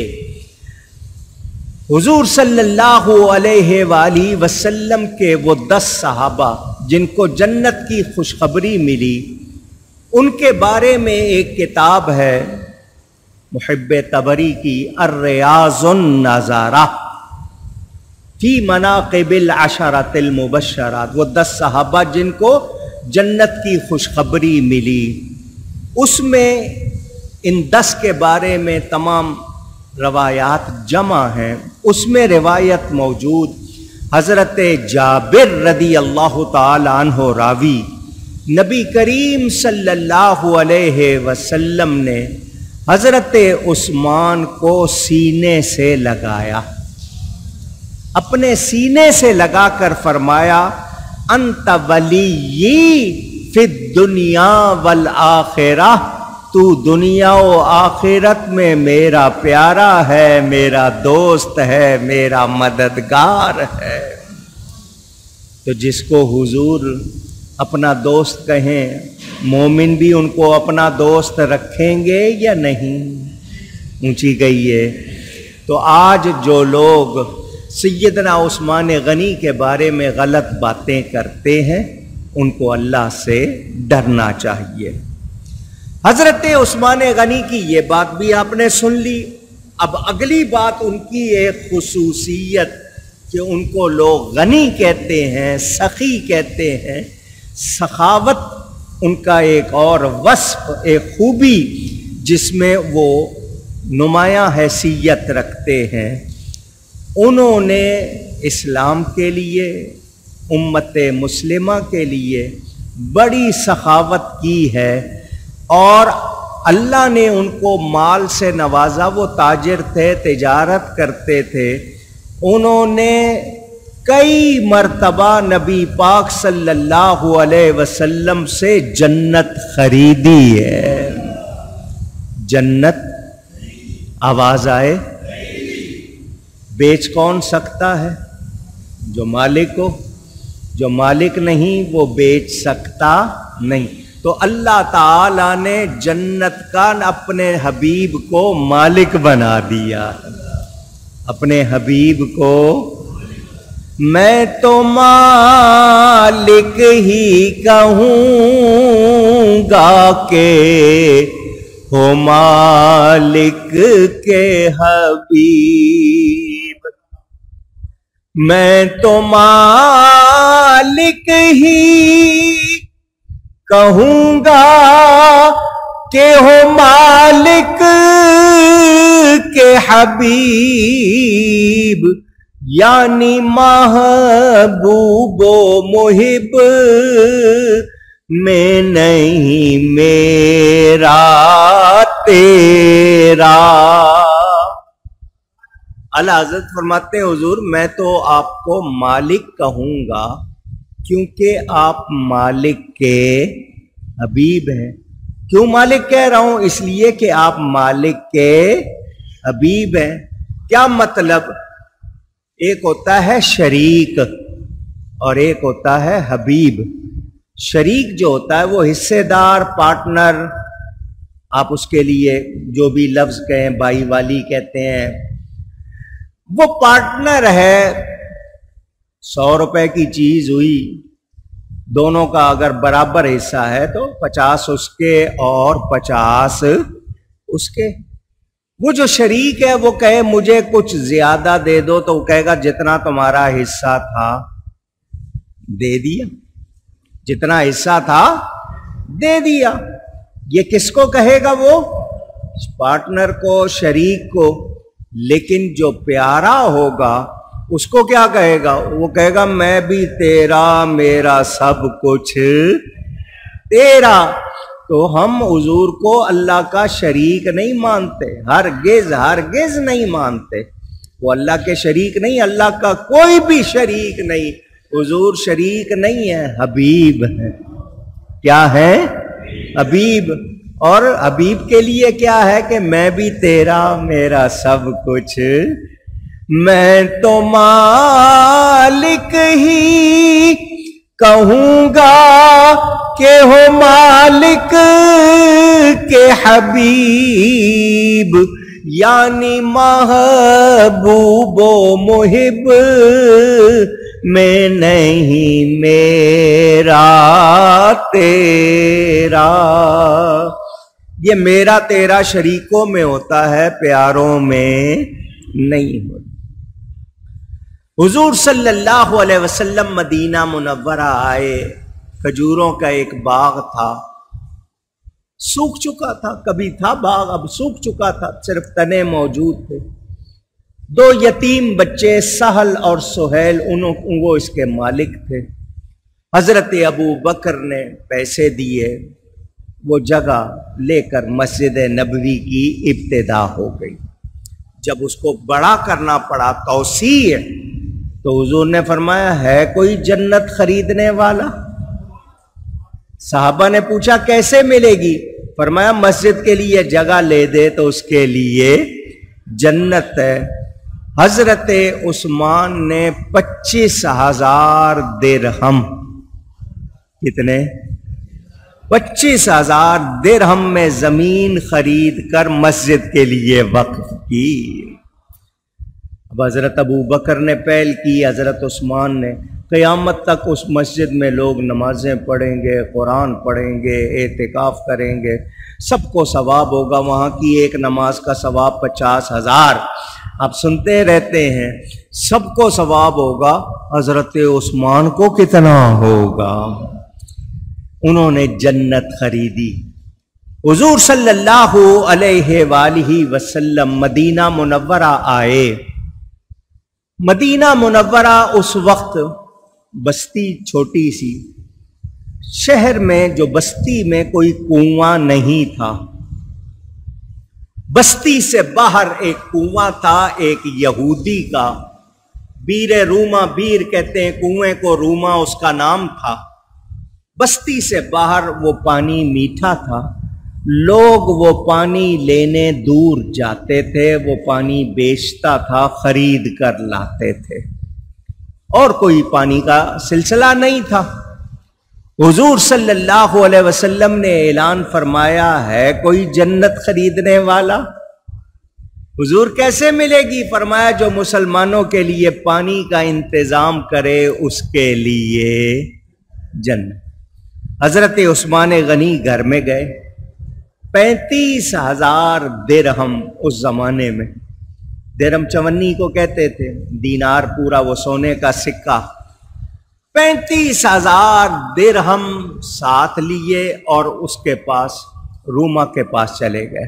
حضور صلی اللہ علیہ وآلہ وسلم کے وہ 10 صحابہ جن کو جنت کی خوشخبری ملی، ان کے بارے میں ایک کتاب ہے محب طبری کی، الریاض النظارہ فی مناقب العشرۃ المبشرات، وہ 10 صحابہ جن کو جنت کی خوشخبری ملی، اس میں ان 10 کے بارے میں تمام روایات جمع ہیں۔ اس میں روایت موجود، حضرت جابر رضی اللہ تعالی عنہ راوی، نبی کریم صلی اللہ علیہ وسلم نے حضرت عثمان کو سینے سے لگایا، اپنے سینے سے لگا کر فرمایا انت ولی فی الدنیا والآخرہ، تو دنیا و آخرت میں میرا پیارا ہے، میرا دوست ہے، میرا مددگار ہے۔ تو جس کو حضور اپنا دوست کہیں، مومن بھی ان کو اپنا دوست رکھیں گے یا نہیں؟ اونچی گئی ہے۔ تو آج جو لوگ سیدنا عثمان غنی کے بارے میں غلط باتیں کرتے ہیں، ان کو اللہ سے ڈرنا چاہیے۔ حضرت عثمان غنی کی یہ بات بھی آپ نے سن لی۔ اب اگلی بات ان کی ایک خصوصیت کہ ان کو لوگ غنی کہتے ہیں، سخی کہتے ہیں، سخاوت ان کا ایک اور وصف، ایک خوبی جس میں وہ نمایاں حیثیت رکھتے ہیں، انہوں نے اسلام کے لیے، امت مسلمہ کے لیے بڑی سخاوت کی ہے، اور اللہ نے ان کو مال سے نوازا۔ وہ تاجر تھے، تجارت کرتے تھے، انہوں نے کئی مرتبہ نبی پاک صلی اللہ علیہ وسلم سے جنت خریدی ہے۔ جنت، آواز آئے، بیچ کون سکتا ہے؟ جو مالک ہو، جو مالک نہیں وہ بیچ سکتا نہیں۔ تو اللہ تعالی نے جنت کا اپنے حبیب کو مالک بنا دیا، اپنے حبیب کو۔ میں تو مالک ہی کہوں گا کہ ہو مالک کے حبیب، میں تو مالک ہی کہوں گا کہ ہو مالک کے حبیب، یعنی محبوب و محب میں نہیں میرا تیرا۔ اعلیٰ حضرت فرماتے ہیں حضور میں تو آپ کو مالک کہوں گا کیونکہ آپ مالک کے حبیب ہیں۔ کیوں مالک کہہ رہا ہوں؟ اس لیے کہ آپ مالک کے حبیب ہیں۔ کیا مطلب؟ ایک ہوتا ہے شریک اور ایک ہوتا ہے حبیب۔ شریک جو ہوتا ہے وہ حصے دار، پارٹنر، آپ اس کے لیے جو بھی لفظ کہیں، بھائی والی کہتے ہیں، وہ پارٹنر ہے۔ 100 روپے کی چیز ہوئی، دونوں کا اگر برابر حصہ ہے تو 50 اس کے اور 50 اس کے۔ وہ جو شریک ہے وہ کہے مجھے کچھ زیادہ دے دو، تو وہ کہے گا جتنا تمہارا حصہ تھا دے دیا، جتنا حصہ تھا دے دیا۔ یہ کس کو کہے گا؟ وہ پارٹنر کو، شریک کو۔ لیکن جو پیارا ہوگا اس کو کیا کہے گا؟ وہ کہے گا میں بھی تیرا، میرا سب کچھ تیرا۔ تو ہم حضور کو اللہ کا شریک نہیں مانتے، ہرگز ہرگز نہیں مانتے۔ وہ اللہ کے شریک نہیں، اللہ کا کوئی بھی شریک نہیں۔ حضور شریک نہیں ہے، حبیب ہے۔ کیا ہے؟ حبیب۔ اور حبیب کے لیے کیا ہے کہ میں بھی تیرا، میرا سب کچھ۔ میں تو مالک ہی کہوں گا کہ ہو مالک کے حبیب، یعنی محبوب و محب میں نہیں میرا تیرا۔ یہ میرا تیرا شریکوں میں ہوتا ہے، پیاروں میں نہیں ہوتا۔ حضور صلی اللہ علیہ وسلم مدینہ منورہ آئے، کھجوروں کا ایک باغ تھا، سوکھ چکا تھا، کبھی تھا باغ اب سوکھ چکا تھا، صرف تنے موجود تھے۔ 2 یتیم بچے سہل اور سہیل وہ اس کے مالک تھے۔ حضرت ابو بکر نے پیسے دیے، وہ جگہ لے کر مسجد نبوی کی ابتدا ہو گئی۔ جب اس کو بڑا کرنا پڑا، توسیع، تو حضور نے فرمایا ہے کوئی جنت خریدنے والا؟ صحابہ نے پوچھا کیسے ملے گی؟ فرمایا مسجد کے لیے جگہ لے دے تو اس کے لیے جنت ہے۔ حضرت عثمان نے 25,000 درہم، کتنے؟ 25,000 درہم میں زمین خرید کر مسجد کے لیے وقف کی۔ اب حضرت ابو بکر نے پہل کی، حضرت عثمان نے۔ قیامت تک اس مسجد میں لوگ نمازیں پڑھیں گے، قرآن پڑھیں گے، اعتکاف کریں گے، سب کو ثواب ہوگا۔ وہاں کی ایک نماز کا ثواب 50,000۔ آپ سنتے رہتے ہیں، سب کو ثواب ہوگا، حضرت عثمان کو کتنا ہوگا؟ انہوں نے جنت خریدی۔ حضور صلی اللہ علیہ وآلہ وسلم مدینہ منورہ آئے۔ مدینہ منورہ اس وقت بستی چھوٹی سی، شہر میں جو بستی میں کوئی کنواں نہیں تھا، بستی سے باہر ایک کنواں تھا ایک یہودی کا، بیر روما، بیر کہتے ہیں کنویں کو، روما اس کا نام تھا۔ بستی سے باہر وہ پانی میٹھا تھا، لوگ وہ پانی لینے دور جاتے تھے، وہ پانی بیچتا تھا، خرید کر لاتے تھے، اور کوئی پانی کا سلسلہ نہیں تھا۔ حضور صلی اللہ علیہ وسلم نے اعلان فرمایا ہے کوئی جنت خریدنے والا؟ حضور کیسے ملے گی؟ فرمایا جو مسلمانوں کے لیے پانی کا انتظام کرے اس کے لیے جنت۔ حضرت عثمان غنی گھر میں گئے، 35,000 درہم اس زمانے میں، درہم چونی کو کہتے تھے، دینار پورا وہ سونے کا سکہ، 35,000 درہم ساتھ لیے اور اس کے پاس، روما کے پاس چلے گئے۔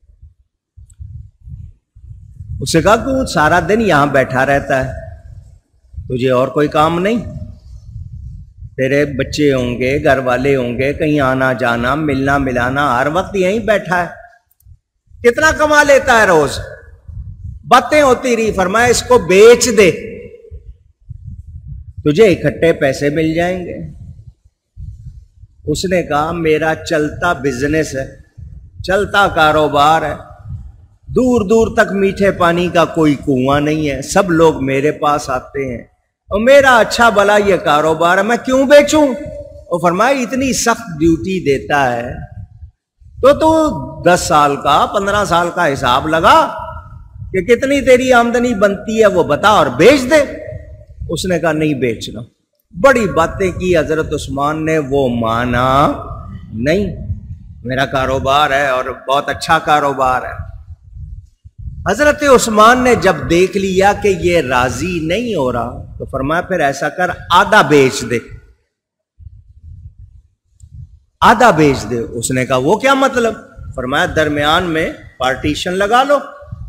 اسے کہا کہ سارا دن یہاں بیٹھا رہتا ہے، تجھے اور کوئی کام نہیں؟ تیرے بچے ہوں گے، گھر والے ہوں گے، کہیں آنا جانا، ملنا ملانا، ہر وقت یہیں بیٹھا ہے، کتنا کما لیتا ہے روز؟ باتیں ہوتی رہی، فرمایا اس کو بیچ دے، تجھے اکٹھے پیسے مل جائیں گے۔ اس نے کہا میرا چلتا بزنس ہے، چلتا کاروبار ہے، دور دور تک میٹھے پانی کا کوئی کنواں نہیں ہے، سب لوگ میرے پاس آتے ہیں، اور میرا اچھا بھلا یہ کاروبار ہے، میں کیوں بیچوں؟ اور فرمایا اتنی سخت ڈیوٹی دیتا ہے تو 10 سال کا 15 سال کا حساب لگا کہ کتنی تیری آمدنی بنتی ہے وہ بتا اور بیچ دے۔ اس نے کہا نہیں بیچنا، بڑی باتیں کی حضرت عثمان نے، وہ مانا نہیں، میرا کاروبار ہے اور بہت اچھا کاروبار ہے۔ حضرت عثمان نے جب دیکھ لیا کہ یہ راضی نہیں ہو رہا تو فرمایا پھر ایسا کر آدھا بیچ دے، آدھا بیچ دے۔ اس نے کہا وہ کیا مطلب؟ فرمایا درمیان میں پارٹیشن لگا لو۔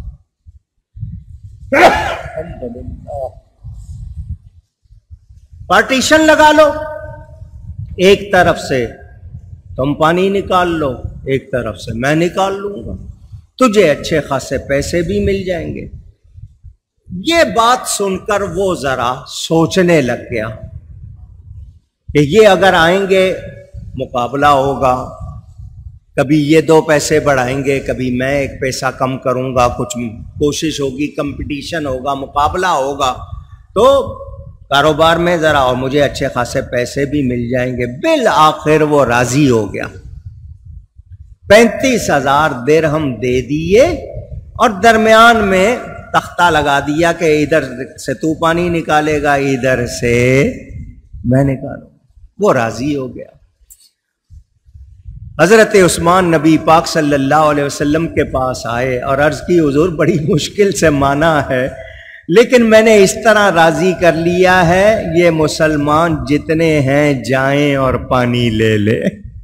پارٹیشن لگا لو، ایک طرف سے تم پانی نکال لو، ایک طرف سے میں نکال لوں گا، تجھے اچھے خاصے پیسے بھی مل جائیں گے۔ یہ بات سن کر وہ ذرا سوچنے لگ گیا کہ یہ اگر آئیں گے مقابلہ ہوگا، کبھی یہ 2 پیسے بڑھائیں گے، کبھی میں 1 پیسہ کم کروں گا، کچھ کوشش ہوگی، کمپٹیشن ہوگا، مقابلہ ہوگا، تو کاروبار میں ذرا اور مجھے اچھے خاصے پیسے بھی مل جائیں گے۔ بالآخر وہ راضی ہو گیا، 35,000 درہم دے دیے اور درمیان میں تختہ لگا دیا کہ ادھر سے تو پانی نکالے گا، ادھر سے میں نکالوں۔ وہ راضی ہو گیا۔ حضرت عثمان نبی پاک صلی اللہ علیہ وسلم کے پاس آئے اور عرض کی حضور بڑی مشکل سے مانا ہے، لیکن میں نے اس طرح راضی کر لیا ہے، یہ مسلمان جتنے ہیں جائیں اور پانی لے لے۔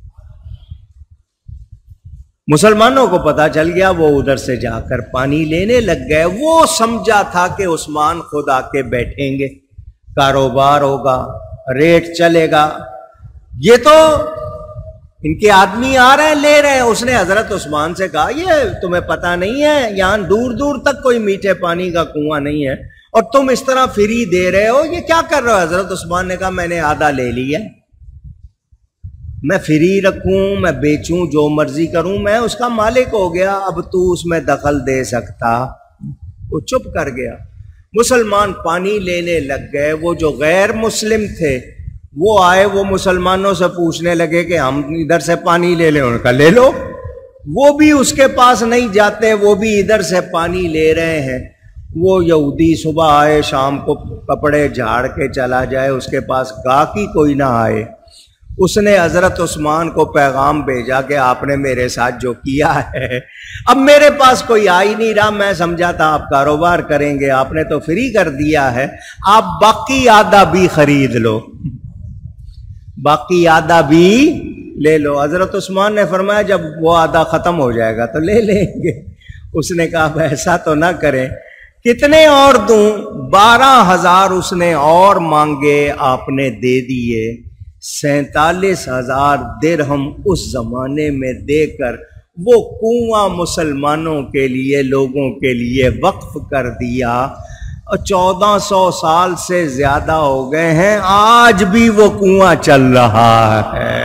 مسلمانوں کو پتا چل گیا، وہ ادھر سے جا کر پانی لینے لگ گئے۔ وہ سمجھا تھا کہ عثمان خود آ کے بیٹھیں گے، کاروبار ہوگا، ریٹ چلے گا، یہ تو ان کے آدمی آ رہے ہیں لے رہے ہیں۔ اس نے حضرت عثمان سے کہا یہ تمہیں پتا نہیں ہے یہاں دور دور تک کوئی میٹھے پانی کا کنواں نہیں ہے اور تم اس طرح فری دے رہے ہو، یہ کیا کر رہے ہو؟ حضرت عثمان نے کہا میں نے آدھا لے لیا، میں فری رکھوں، میں بیچوں، جو مرضی کروں، میں اس کا مالک ہو گیا، اب تو اس میں دخل دے سکتا؟ وہ چپ کر گیا۔ مسلمان پانی لینے لگ گئے۔ وہ جو غیر مسلم تھے وہ آئے، وہ مسلمانوں سے پوچھنے لگے کہ ہم ادھر سے پانی لے لیں، ان کا لے لو۔ وہ بھی اس کے پاس نہیں جاتے، وہ بھی ادھر سے پانی لے رہے ہیں۔ وہ یہودی صبح آئے شام کو کپڑے جھاڑ کے چلا جائے، اس کے پاس گاہکی کوئی نہ آئے۔ اس نے حضرت عثمان کو پیغام بھیجا کہ آپ نے میرے ساتھ جو کیا ہے، اب میرے پاس کوئی آ ہی نہیں رہا، میں سمجھا تھا آپ کاروبار کریں گے، آپ نے تو فری کر دیا ہے، آپ باقی آدھا بھی خرید لو، باقی آدھا بھی لے لو۔ حضرت عثمان نے فرمایا جب وہ آدھا ختم ہو جائے گا تو لے لیں گے۔ اس نے کہا ایسا تو نہ کریں، کتنے اور دوں؟ 12,000 اس نے اور مانگے، آپ نے دے دیے۔ 47,000 درہم اس زمانے میں دے کر وہ کنواں مسلمانوں کے لیے، لوگوں کے لیے وقف کر دیا۔ 1400 سال سے زیادہ ہو گئے ہیں، آج بھی وہ کنواں چل رہا ہے،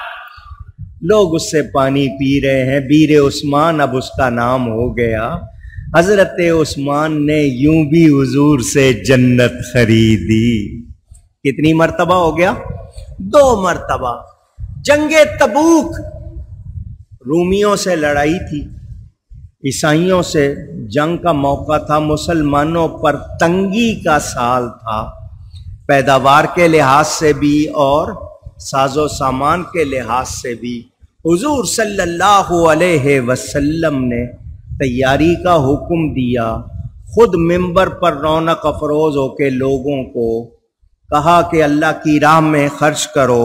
لوگ اس سے پانی پی رہے ہیں۔ بیر عثمان اب اس کا نام ہو گیا۔ حضرت عثمان نے یوں بھی حضور سے جنت خریدی۔ کتنی مرتبہ ہو گیا؟ 2 مرتبہ۔ جنگ تبوک، رومیوں سے لڑائی تھی، عیسائیوں سے جنگ کا موقع تھا، مسلمانوں پر تنگی کا سال تھا، پیداوار کے لحاظ سے بھی اور ساز و سامان کے لحاظ سے بھی۔ حضور صلی اللہ علیہ وسلم نے تیاری کا حکم دیا، خود منبر پر رونق افروز ہو کے لوگوں کو کہا کہ اللہ کی راہ میں خرچ کرو،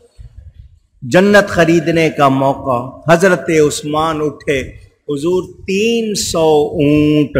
جنت خریدنے کا موقع۔ حضرت عثمان اٹھے، حضور 300 اونٹ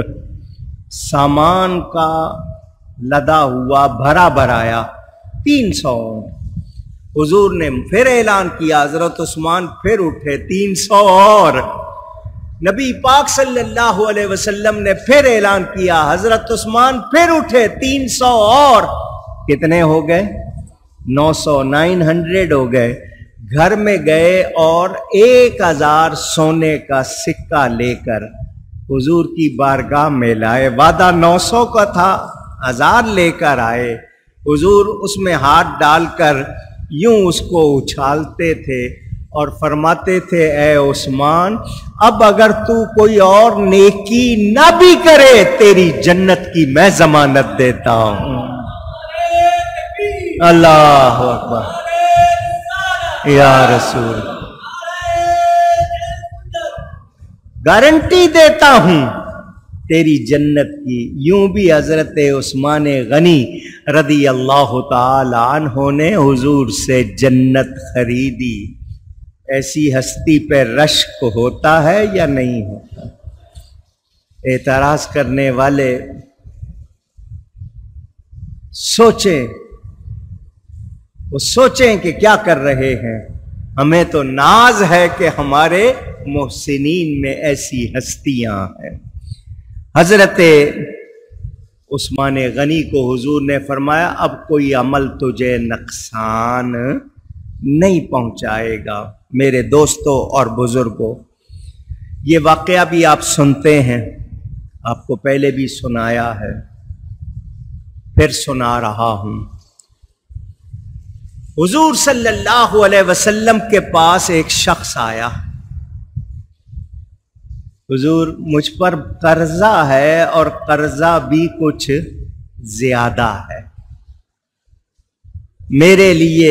سامان کا لدا ہوا بھرا بھرایا، 300 اونٹ۔ حضور نے پھر اعلان کیا، حضرت عثمان پھر اٹھے، 300 اور۔ نبی پاک صلی اللہ علیہ وسلم نے پھر اعلان کیا، حضرت عثمان پھر اٹھے، 300 اور۔ کتنے ہو گئے؟ 900، 900 ہو گئے۔ گھر میں گئے اور 1000 سونے کا سکہ لے کر حضور کی بارگاہ میں لائے۔ وعدہ 900 کا تھا، 1000 لے کر آئے۔ حضور اس میں ہاتھ ڈال کر یوں اس کو اچھالتے تھے اور فرماتے تھے، اے عثمان، اب اگر تو کوئی اور نیکی نہ بھی کرے تیری جنت کی میں ضمانت دیتا ہوں۔ اللہ اکبر، یا رسول، گارنٹی دیتا ہوں تیری جنت کی۔ یوں بھی حضرت عثمان غنی رضی اللہ تعالی عنہ نے حضور سے جنت خریدی۔ ایسی ہستی پہ رشک ہوتا ہے یا نہیں ہوتا؟ اعتراض کرنے والے سوچیں، وہ سوچیں کہ کیا کر رہے ہیں۔ ہمیں تو ناز ہے کہ ہمارے محسنین میں ایسی ہستیاں ہیں۔ حضرت عثمان غنی کو حضور نے فرمایا، اب کوئی عمل تجھے نقصان نہیں پہنچائے گا۔ میرے دوستوں اور بزرگوں، یہ واقعہ بھی آپ سنتے ہیں، آپ کو پہلے بھی سنایا ہے، پھر سنا رہا ہوں۔ حضور صلی اللہ علیہ وسلم کے پاس ایک شخص آیا، حضور مجھ پر قرضہ ہے اور قرضہ بھی کچھ زیادہ ہے، میرے لیے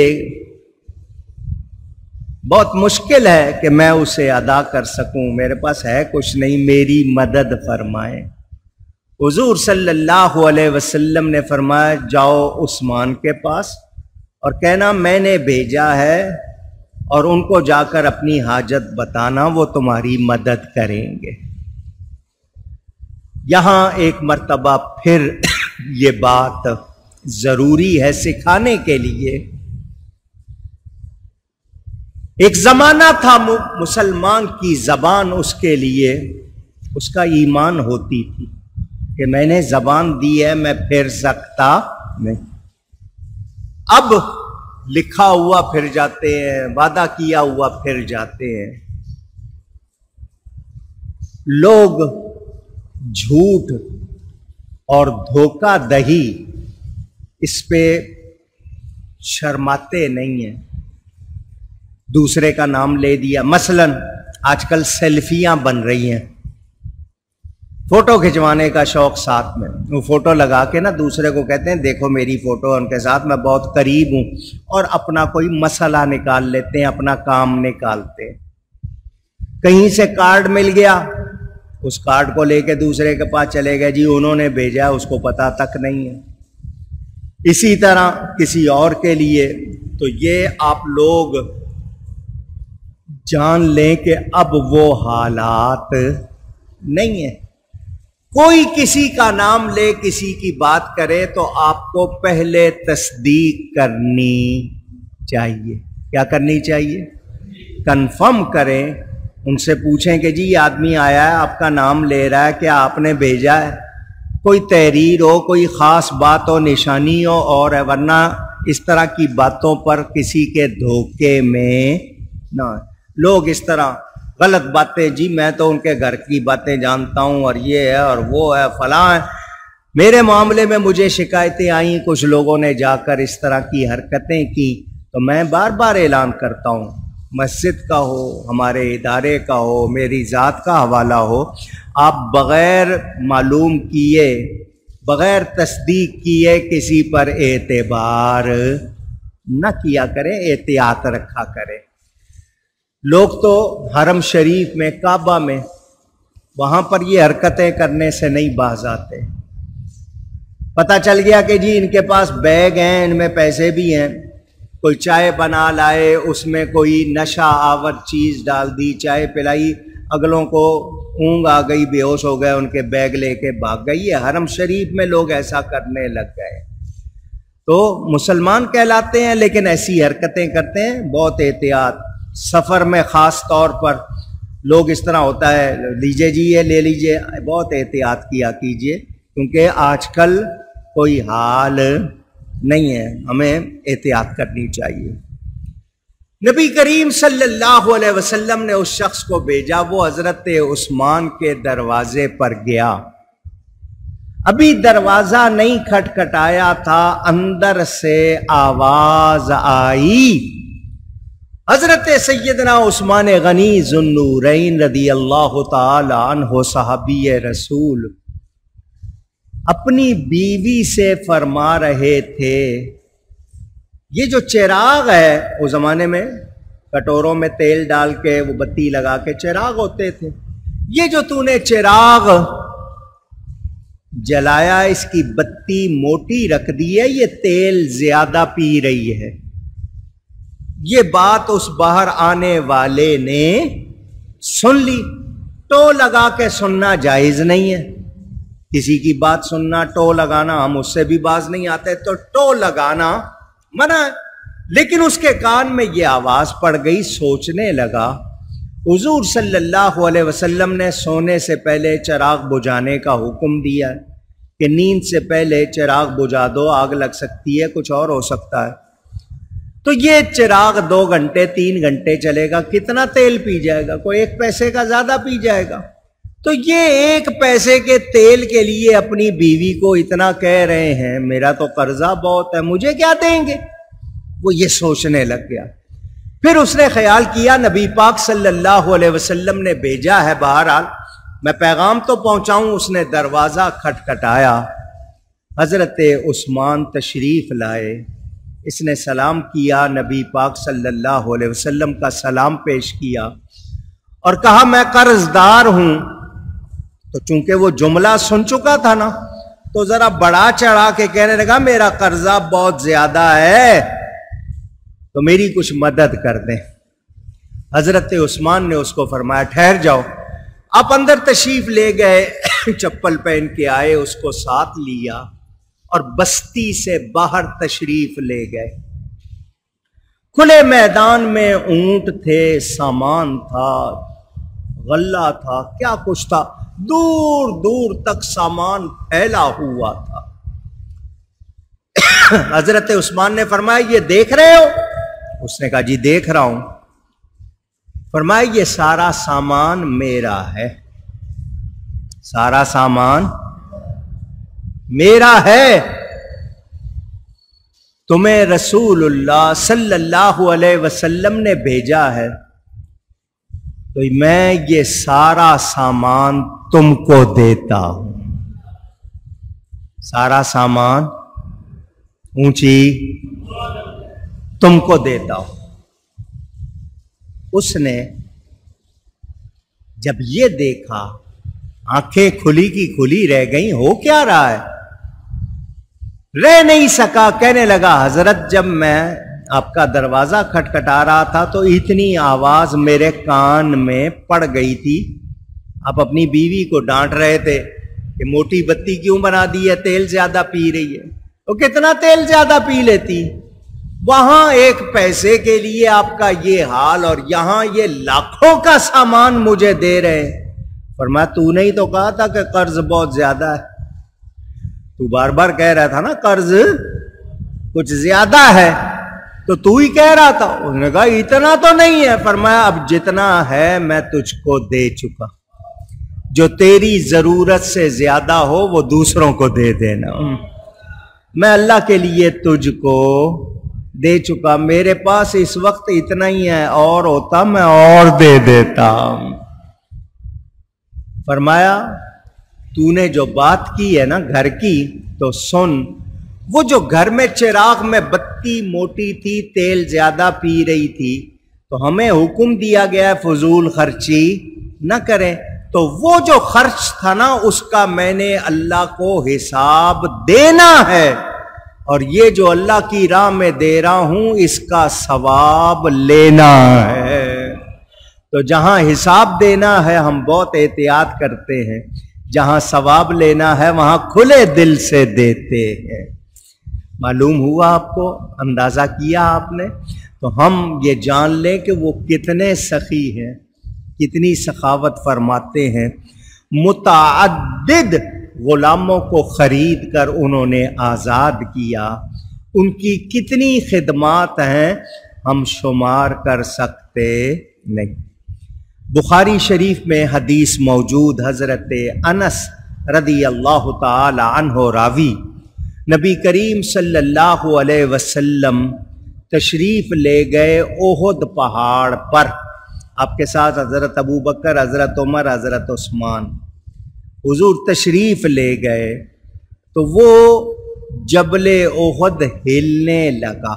بہت مشکل ہے کہ میں اسے ادا کر سکوں، میرے پاس ہے کچھ نہیں، میری مدد فرمائیں۔ حضور صلی اللہ علیہ وسلم نے فرمایا، جاؤ عثمان کے پاس اور کہنا میں نے بھیجا ہے، اور ان کو جا کر اپنی حاجت بتانا، وہ تمہاری مدد کریں گے۔ یہاں ایک مرتبہ پھر یہ بات ضروری ہے سکھانے کے لیے۔ ایک زمانہ تھا مسلمان کی زبان اس کے لیے، اس کا ایمان ہوتی تھی کہ میں نے زبان دی ہے، میں پھر سکتا نہیں۔ اب لکھا ہوا پھر جاتے ہیں، وعدہ کیا ہوا پھر جاتے ہیں۔ لوگ جھوٹ اور دھوکہ دہی اس پہ شرماتے نہیں ہیں، دوسرے کا نام لے دیا۔ مثلا آج کل سیلفیاں بن رہی ہیں، فوٹو کھنچوانے کا شوق ساتھ میں، وہ فوٹو لگا کے نا دوسرے کو کہتے ہیں دیکھو میری فوٹو، ان کے ساتھ میں بہت قریب ہوں، اور اپنا کوئی مسئلہ نکال لیتے ہیں، اپنا کام نکالتے ہیں۔ کہیں سے کارڈ مل گیا، اس کارڈ کو لے کے دوسرے کے پاس چلے گئے، جی انہوں نے بھیجا، اس کو پتہ تک نہیں ہے۔ اسی طرح کسی اور کے لیے، تو یہ آپ لوگ جان لیں کہ اب وہ حالات نہیں ہیں۔ کوئی کسی کا نام لے، کسی کی بات کرے تو آپ کو پہلے تصدیق کرنی چاہیے۔ کیا کرنی چاہیے؟ کنفرم کریں، ان سے پوچھیں کہ جی یہ آدمی آیا ہے، آپ کا نام لے رہا ہے، کیا آپ نے بھیجا ہے؟ کوئی تحریر ہو، کوئی خاص بات ہو، نشانی ہو، اور ہے، ورنہ اس طرح کی باتوں پر کسی کے دھوکے میں نہ۔ لوگ اس طرح غلط باتیں، جی میں تو ان کے گھر کی باتیں جانتا ہوں اور یہ ہے اور وہ ہے فلاں ہے۔ میرے معاملے میں مجھے شکایتیں آئیں، کچھ لوگوں نے جا کر اس طرح کی حرکتیں کی، تو میں بار بار اعلان کرتا ہوں، مسجد کا ہو، ہمارے ادارے کا ہو، میری ذات کا حوالہ ہو، آپ بغیر معلوم کیے، بغیر تصدیق کیے کسی پر اعتبار نہ کیا کریں، احتیاط رکھا کریں۔ لوگ تو حرم شریف میں، کعبہ میں، وہاں پر یہ حرکتیں کرنے سے نہیں باز آتے۔ پتہ چل گیا کہ جی ان کے پاس بیگ ہیں، ان میں پیسے بھی ہیں، کوئی چائے بنا لائے، اس میں کوئی نشہ آور چیز ڈال دی، چائے پلائی، اگلوں کو اونگ آ گئی، بے ہوش ہو گئے، ان کے بیگ لے کے بھاگ گئی۔ یہ حرم شریف میں لوگ ایسا کرنے لگ گئے، تو مسلمان کہلاتے ہیں لیکن ایسی حرکتیں کرتے ہیں۔ بہت احتیاط، سفر میں خاص طور پر لوگ اس طرح ہوتا ہے، لیجئے جی یہ لے لیجئے، بہت احتیاط کیا کیجئے، کیونکہ آج کل کوئی حال نہیں ہے، ہمیں احتیاط کرنی چاہیے۔ نبی کریم صلی اللہ علیہ وسلم نے اس شخص کو بھیجا، وہ حضرت عثمان کے دروازے پر گیا۔ ابھی دروازہ نہیں کھٹکھٹایا تھا، اندر سے آواز آئی۔ حضرت سیدنا عثمان غنی ذو النورین رضی اللہ تعالی عنہ صحابی رسول اپنی بیوی سے فرما رہے تھے، یہ جو چراغ ہے، اس زمانے میں کٹوروں میں تیل ڈال کے وہ بتی لگا کے چراغ ہوتے تھے، یہ جو تو نے چراغ جلایا، اس کی بتی موٹی رکھ دی ہے، یہ تیل زیادہ پی رہی ہے۔ یہ بات اس باہر آنے والے نے سن لی۔ ٹو لگا کے سننا جائز نہیں ہے، کسی کی بات سننا، ٹو لگانا، ہم اس سے بھی باز نہیں آتے، تو ٹو لگانا منع ہے۔ لیکن اس کے کان میں یہ آواز پڑ گئی، سوچنے لگا، حضور صلی اللہ علیہ وسلم نے سونے سے پہلے چراغ بجھانے کا حکم دیا ہے کہ نیند سے پہلے چراغ بجھا دو، آگ لگ سکتی ہے، کچھ اور ہو سکتا ہے۔ تو یہ چراغ 2 گھنٹے 3 گھنٹے چلے گا، کتنا تیل پی جائے گا؟ کوئی 1 پیسے کا زیادہ پی جائے گا۔ تو یہ 1 پیسے کے تیل کے لیے اپنی بیوی کو اتنا کہہ رہے ہیں، میرا تو قرضہ بہت ہے، مجھے کیا دیں گے؟ وہ یہ سوچنے لگ گیا۔ پھر اس نے خیال کیا نبی پاک صلی اللہ علیہ وسلم نے بھیجا ہے، بہرحال میں پیغام تو پہنچاؤں۔ اس نے دروازہ کھٹکھٹایا، حضرت عثمان تشریف لائے، اس نے سلام کیا، نبی پاک صلی اللہ علیہ وسلم کا سلام پیش کیا اور کہا میں قرض دار ہوں۔ تو چونکہ وہ جملہ سن چکا تھا نا، تو ذرا بڑا چڑھا کے کہنے لگا میرا قرضہ بہت زیادہ ہے، تو میری کچھ مدد کر دیں۔ حضرت عثمان نے اس کو فرمایا ٹھہر جاؤ۔ آپ اندر تشریف لے گئے، چپل پہن کے آئے، اس کو ساتھ لیا اور بستی سے باہر تشریف لے گئے۔ کھلے میدان میں اونٹ تھے، سامان تھا، غلہ تھا، کیا کچھ تھا، دور دور تک سامان پھیلا ہوا تھا۔ حضرت عثمان نے فرمایا یہ دیکھ رہے ہو؟ اس نے کہا جی دیکھ رہا ہوں۔ فرمایا یہ سارا سامان میرا ہے، سارا سامان میرا ہے، تمہیں رسول اللہ صلی اللہ علیہ وسلم نے بھیجا ہے، تو میں یہ سارا سامان تم کو دیتا ہوں، سارا سامان اونچی تم کو دیتا ہوں۔ اس نے جب یہ دیکھا، آنکھیں کھلی کی کھلی رہ گئیں، ہو کیا رہا ہے، رہ نہیں سکا، کہنے لگا حضرت جب میں آپ کا دروازہ کھٹکھٹا رہا تھا تو اتنی آواز میرے کان میں پڑ گئی تھی. آپ اپنی بیوی کو ڈانٹ رہے تھے کہ موٹی بتی کیوں بنا دی ہے, تیل زیادہ پی رہی ہے. وہ کتنا تیل زیادہ پی لیتی, وہاں ایک پیسے کے لیے آپ کا یہ حال, اور یہاں یہ لاکھوں کا سامان مجھے دے رہے. فرمایا تو نے ہی تو کہا تھا کہ قرض بہت زیادہ ہے, تو بار بار کہہ رہا تھا نا قرض کچھ زیادہ ہے, تو ہی کہہ رہا تھا. اس نے کہا اتنا تو نہیں ہے. فرمایا اب جتنا ہے میں تجھ کو دے چکا, جو تیری ضرورت سے زیادہ ہو وہ دوسروں کو دے دینا. میں اللہ کے لیے تجھ کو دے چکا, میرے پاس اس وقت اتنا ہی ہے, اور ہوتا میں اور دے دیتا. فرمایا تو نے جو بات کی ہے نا گھر کی, تو سن, وہ جو گھر میں چراغ میں بتی موٹی تھی, تیل زیادہ پی رہی تھی, تو ہمیں حکم دیا گیا ہے فضول خرچی نہ کریں. تو وہ جو خرچ تھا نا اس کا میں نے اللہ کو حساب دینا ہے, اور یہ جو اللہ کی راہ میں دے رہا ہوں اس کا ثواب لینا ہے. تو جہاں حساب دینا ہے ہم بہت احتیاط کرتے ہیں, جہاں ثواب لینا ہے وہاں کھلے دل سے دیتے ہیں. معلوم ہوا آپ کو, اندازہ کیا آپ نے, تو ہم یہ جان لیں کہ وہ کتنے سخی ہیں, کتنی سخاوت فرماتے ہیں. متعدد غلاموں کو خرید کر انہوں نے آزاد کیا, ان کی کتنی خدمات ہیں ہم شمار کر سکتے نہیں. بخاری شریف میں حدیث موجود, حضرت انس رضی اللہ تعالی عنہ راوی, نبی کریم صلی اللہ علیہ وسلم تشریف لے گئے احد پہاڑ پر. آپ کے ساتھ حضرت ابو بکر, حضرت عمر, حضرت عثمان. حضور تشریف لے گئے تو وہ جبل احد ہلنے لگا.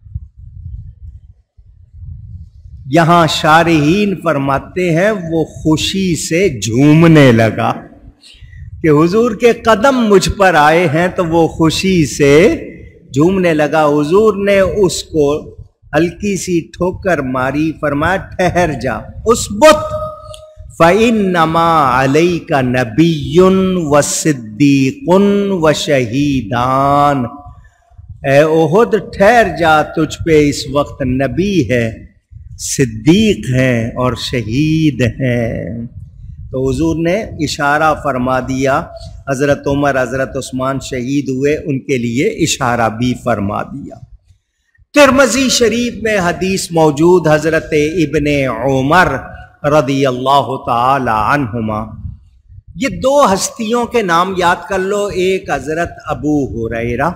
یہاں شارحین فرماتے ہیں وہ خوشی سے جھومنے لگا کہ حضور کے قدم مجھ پر آئے ہیں, تو وہ خوشی سے جھومنے لگا. حضور نے اس کو ہلکی سی ٹھوکر ماری, فرمایا ٹھہر جا, اثبت فَإِنَّمَا عَلَيْكَ نَبِيٌّ وَصِدِّيقٌ وَشَهِيدَانِ. اے احد ٹھہر جا, تجھ پہ اس وقت نبی ہے, صدیق ہیں اور شہید ہیں. تو حضور نے اشارہ فرما دیا, حضرت عمر, حضرت عثمان شہید ہوئے, ان کے لیے اشارہ بھی فرما دیا. ترمذی شریف میں حدیث موجود, حضرت ابن عمر رضی اللہ تعالی عنہما, یہ دو ہستیوں کے نام یاد کر لو, ایک حضرت ابو ہریرہ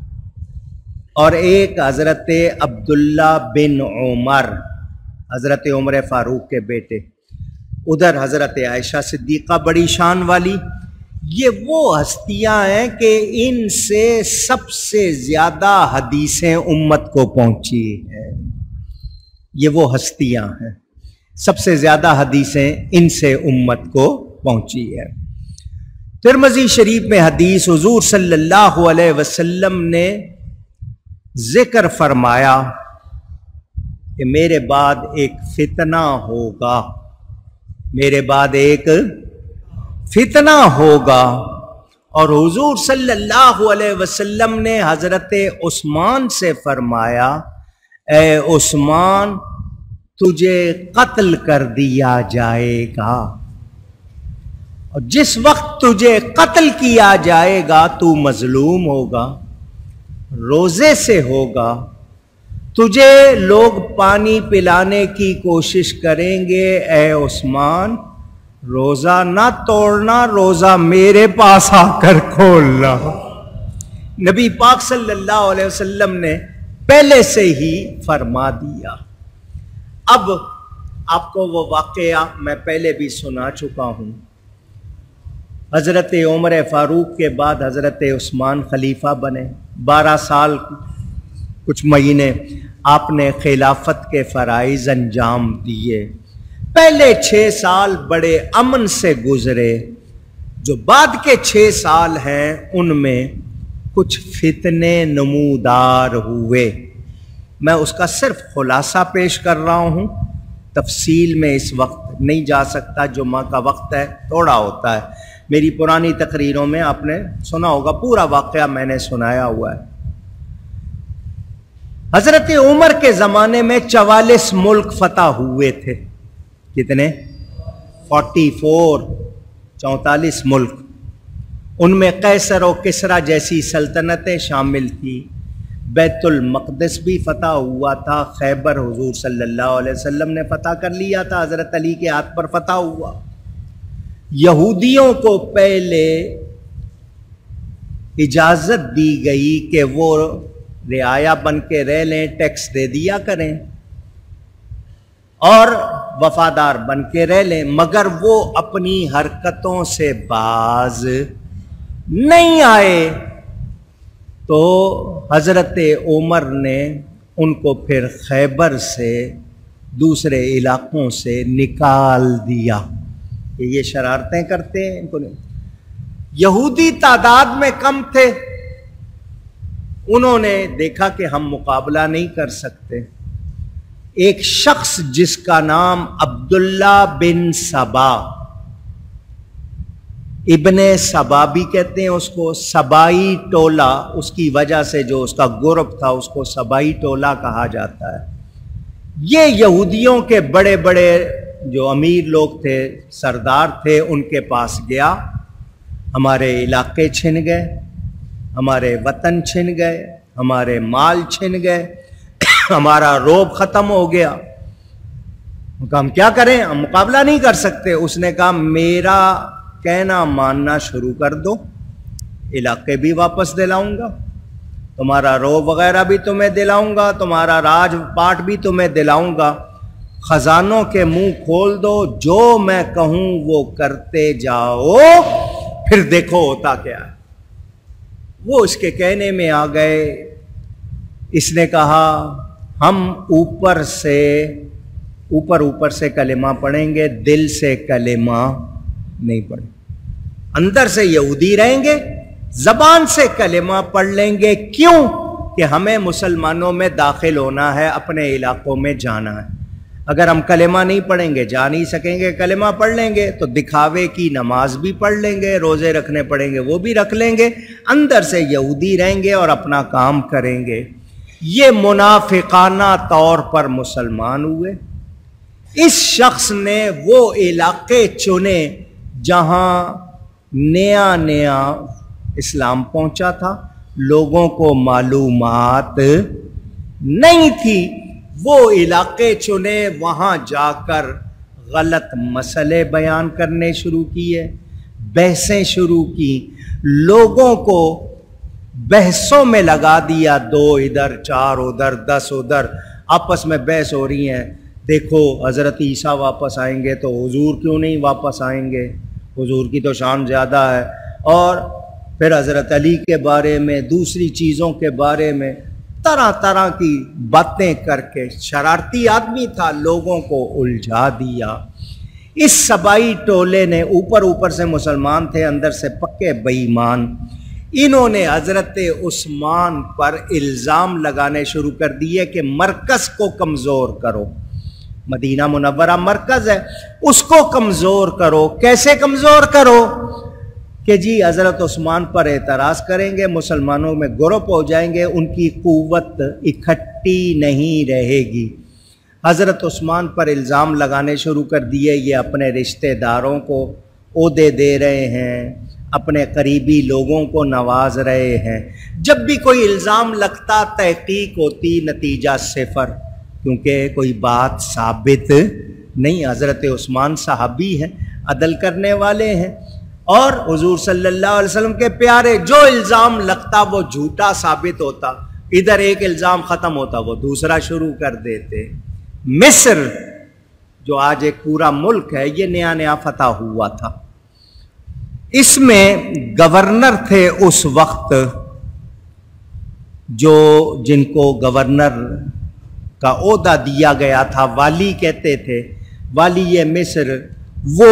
اور ایک حضرت عبداللہ بن عمر, حضرت عمر فاروق کے بیٹے. ادھر حضرت عائشہ صدیقہ بڑی شان والی. یہ وہ ہستیاں ہیں کہ ان سے سب سے زیادہ حدیثیں امت کو پہنچی ہیں. یہ وہ ہستیاں ہیں, سب سے زیادہ حدیثیں ان سے امت کو پہنچی ہے. ترمذی شریف میں حدیث, حضور صلی اللہ علیہ وسلم نے ذکر فرمایا کہ میرے بعد ایک فتنہ ہوگا, میرے بعد ایک فتنہ ہوگا. اور حضور صلی اللہ علیہ وسلم نے حضرت عثمان سے فرمایا, اے عثمان تجھے قتل کر دیا جائے گا, اور جس وقت تجھے قتل کیا جائے گا تو مظلوم ہوگا, روزے سے ہوگا, تجھے لوگ پانی پلانے کی کوشش کریں گے, اے عثمان روزہ نہ توڑنا, روزہ میرے پاس آ کر کھولنا. نبی پاک صلی اللہ علیہ وسلم نے پہلے سے ہی فرما دیا. اب آپ کو وہ واقعہ میں پہلے بھی سنا چکا ہوں. حضرت عمر فاروق کے بعد حضرت عثمان خلیفہ بنے. 12 سال کچھ مہینے آپ نے خلافت کے فرائض انجام دیے. پہلے 6 سال بڑے امن سے گزرے. جو بعد کے 6 سال ہیں ان میں کچھ فتنے نمودار ہوئے. میں اس کا صرف خلاصہ پیش کر رہا ہوں، تفصیل میں اس وقت نہیں جا سکتا، جمعہ کا وقت ہے، تھوڑا ہوتا ہے۔ میری پرانی تقریروں میں آپ نے سنا ہوگا، پورا واقعہ میں نے سنایا ہوا ہے۔ حضرت عمر کے زمانے میں 44 ملک فتح ہوئے تھے۔ کتنے؟ 44 ملک۔ ان میں قیصر و کسریٰ جیسی سلطنتیں شامل تھی، بیت المقدس بھی فتح ہوا تھا، خیبر حضور صلی اللہ علیہ وسلم نے فتح کر لیا تھا، حضرت علی کے ہاتھ پر فتح ہوا۔ یہودیوں کو پہلے اجازت دی گئی کہ وہ رعایا بن کے رہ لیں، ٹیکس دے دیا کریں اور وفادار بن کے رہ لیں، مگر وہ اپنی حرکتوں سے باز نہیں آئے۔ تو حضرت عمر نے ان کو پھر خیبر سے، دوسرے علاقوں سے نکال دیا کہ یہ شرارتیں کرتے ہیں، ان کو نہیں۔ یہودی تعداد میں کم تھے، انہوں نے دیکھا کہ ہم مقابلہ نہیں کر سکتے۔ ایک شخص جس کا نام عبداللہ بن سبا، ابن سبا بھی کہتے ہیں اس کو، سبائی ٹولہ، اس کی وجہ سے جو اس کا گروپ تھا اس کو سبائی ٹولہ کہا جاتا ہے۔ یہ یہودیوں کے بڑے بڑے جو امیر لوگ تھے، سردار تھے، ان کے پاس گیا، ہمارے علاقے چھن گئے، ہمارے وطن چھن گئے، ہمارے مال چھن گئے، ہمارا روب ختم ہو گیا، ہم کیا کریں، ہم مقابلہ نہیں کر سکتے۔ اس نے کہا میرا کہنا ماننا شروع کر دو، علاقے بھی واپس دلاؤں گا، تمہارا روب وغیرہ بھی تمہیں دلاؤں گا، تمہارا راج پاٹ بھی تمہیں دلاؤں گا، خزانوں کے منہ کھول دو، جو میں کہوں وہ کرتے جاؤ، پھر دیکھو ہوتا کیا ہے۔ وہ اس کے کہنے میں آ گئے۔ اس نے کہا ہم اوپر سے کلمہ پڑھیں گے، دل سے کلمہ نہیں پڑھیں، اندر سے یہودی رہیں گے، زبان سے کلمہ پڑھ لیں گے۔ کیوں؟ کہ ہمیں مسلمانوں میں داخل ہونا ہے، اپنے علاقوں میں جانا ہے۔ اگر ہم کلمہ نہیں پڑھیں گے جا نہیں سکیں گے، کلمہ پڑھ لیں گے تو دکھاوے کی نماز بھی پڑھ لیں گے، روزے رکھنے پڑیں گے وہ بھی رکھ لیں گے، اندر سے یہودی رہیں گے اور اپنا کام کریں گے۔ یہ منافقانہ طور پر مسلمان ہوئے۔ اس شخص نے وہ علاقے چنے جہاں نیا نیا اسلام پہنچا تھا، لوگوں کو معلومات نہیں تھی، وہ علاقے چنے، وہاں جا کر غلط مسئلے بیان کرنے شروع کیے، بحثیں شروع کی، لوگوں کو بحثوں میں لگا دیا، 2 ادھر 4 ادھر 10 ادھر، آپس میں بحث ہو رہی ہیں۔ دیکھو حضرت عیسیٰ واپس آئیں گے تو حضور کیوں نہیں واپس آئیں گے، حضور کی تو شان زیادہ ہے۔ اور پھر حضرت علی کے بارے میں، دوسری چیزوں کے بارے میں طرح طرح کی باتیں کر کے، شرارتی آدمی تھا، لوگوں کو الجھا دیا۔ اس سبائی ٹولے نے، اوپر سے مسلمان تھے، اندر سے پکے بے ایمان، انہوں نے حضرت عثمان پر الزام لگانے شروع کر دیے کہ مرکز کو کمزور کرو، مدینہ منورہ مرکز ہے، اس کو کمزور کرو۔ کیسے کمزور کرو؟ کہ جی حضرت عثمان پر اعتراض کریں گے، مسلمانوں میں گروپ ہو جائیں گے، ان کی قوت اکٹھی نہیں رہے گی۔ حضرت عثمان پر الزام لگانے شروع کر دیے، یہ اپنے رشتہ داروں کو عہدے دے رہے ہیں، اپنے قریبی لوگوں کو نواز رہے ہیں۔ جب بھی کوئی الزام لگتا، تحقیق ہوتی، نتیجہ 0، کیونکہ کوئی بات ثابت نہیں۔ حضرت عثمان صحابی ہیں، عدل کرنے والے ہیں، اور حضور صلی اللہ علیہ وسلم کے پیارے، جو الزام لگتا وہ جھوٹا ثابت ہوتا، ادھر ایک الزام ختم ہوتا وہ دوسرا شروع کر دیتے۔ مصر جو آج ایک پورا ملک ہے، یہ نیا نیا فتح ہوا تھا۔ اس میں گورنر تھے اس وقت، جن کو گورنر کا عہدہ دیا گیا تھا، والی کہتے تھے، والی مصر، وہ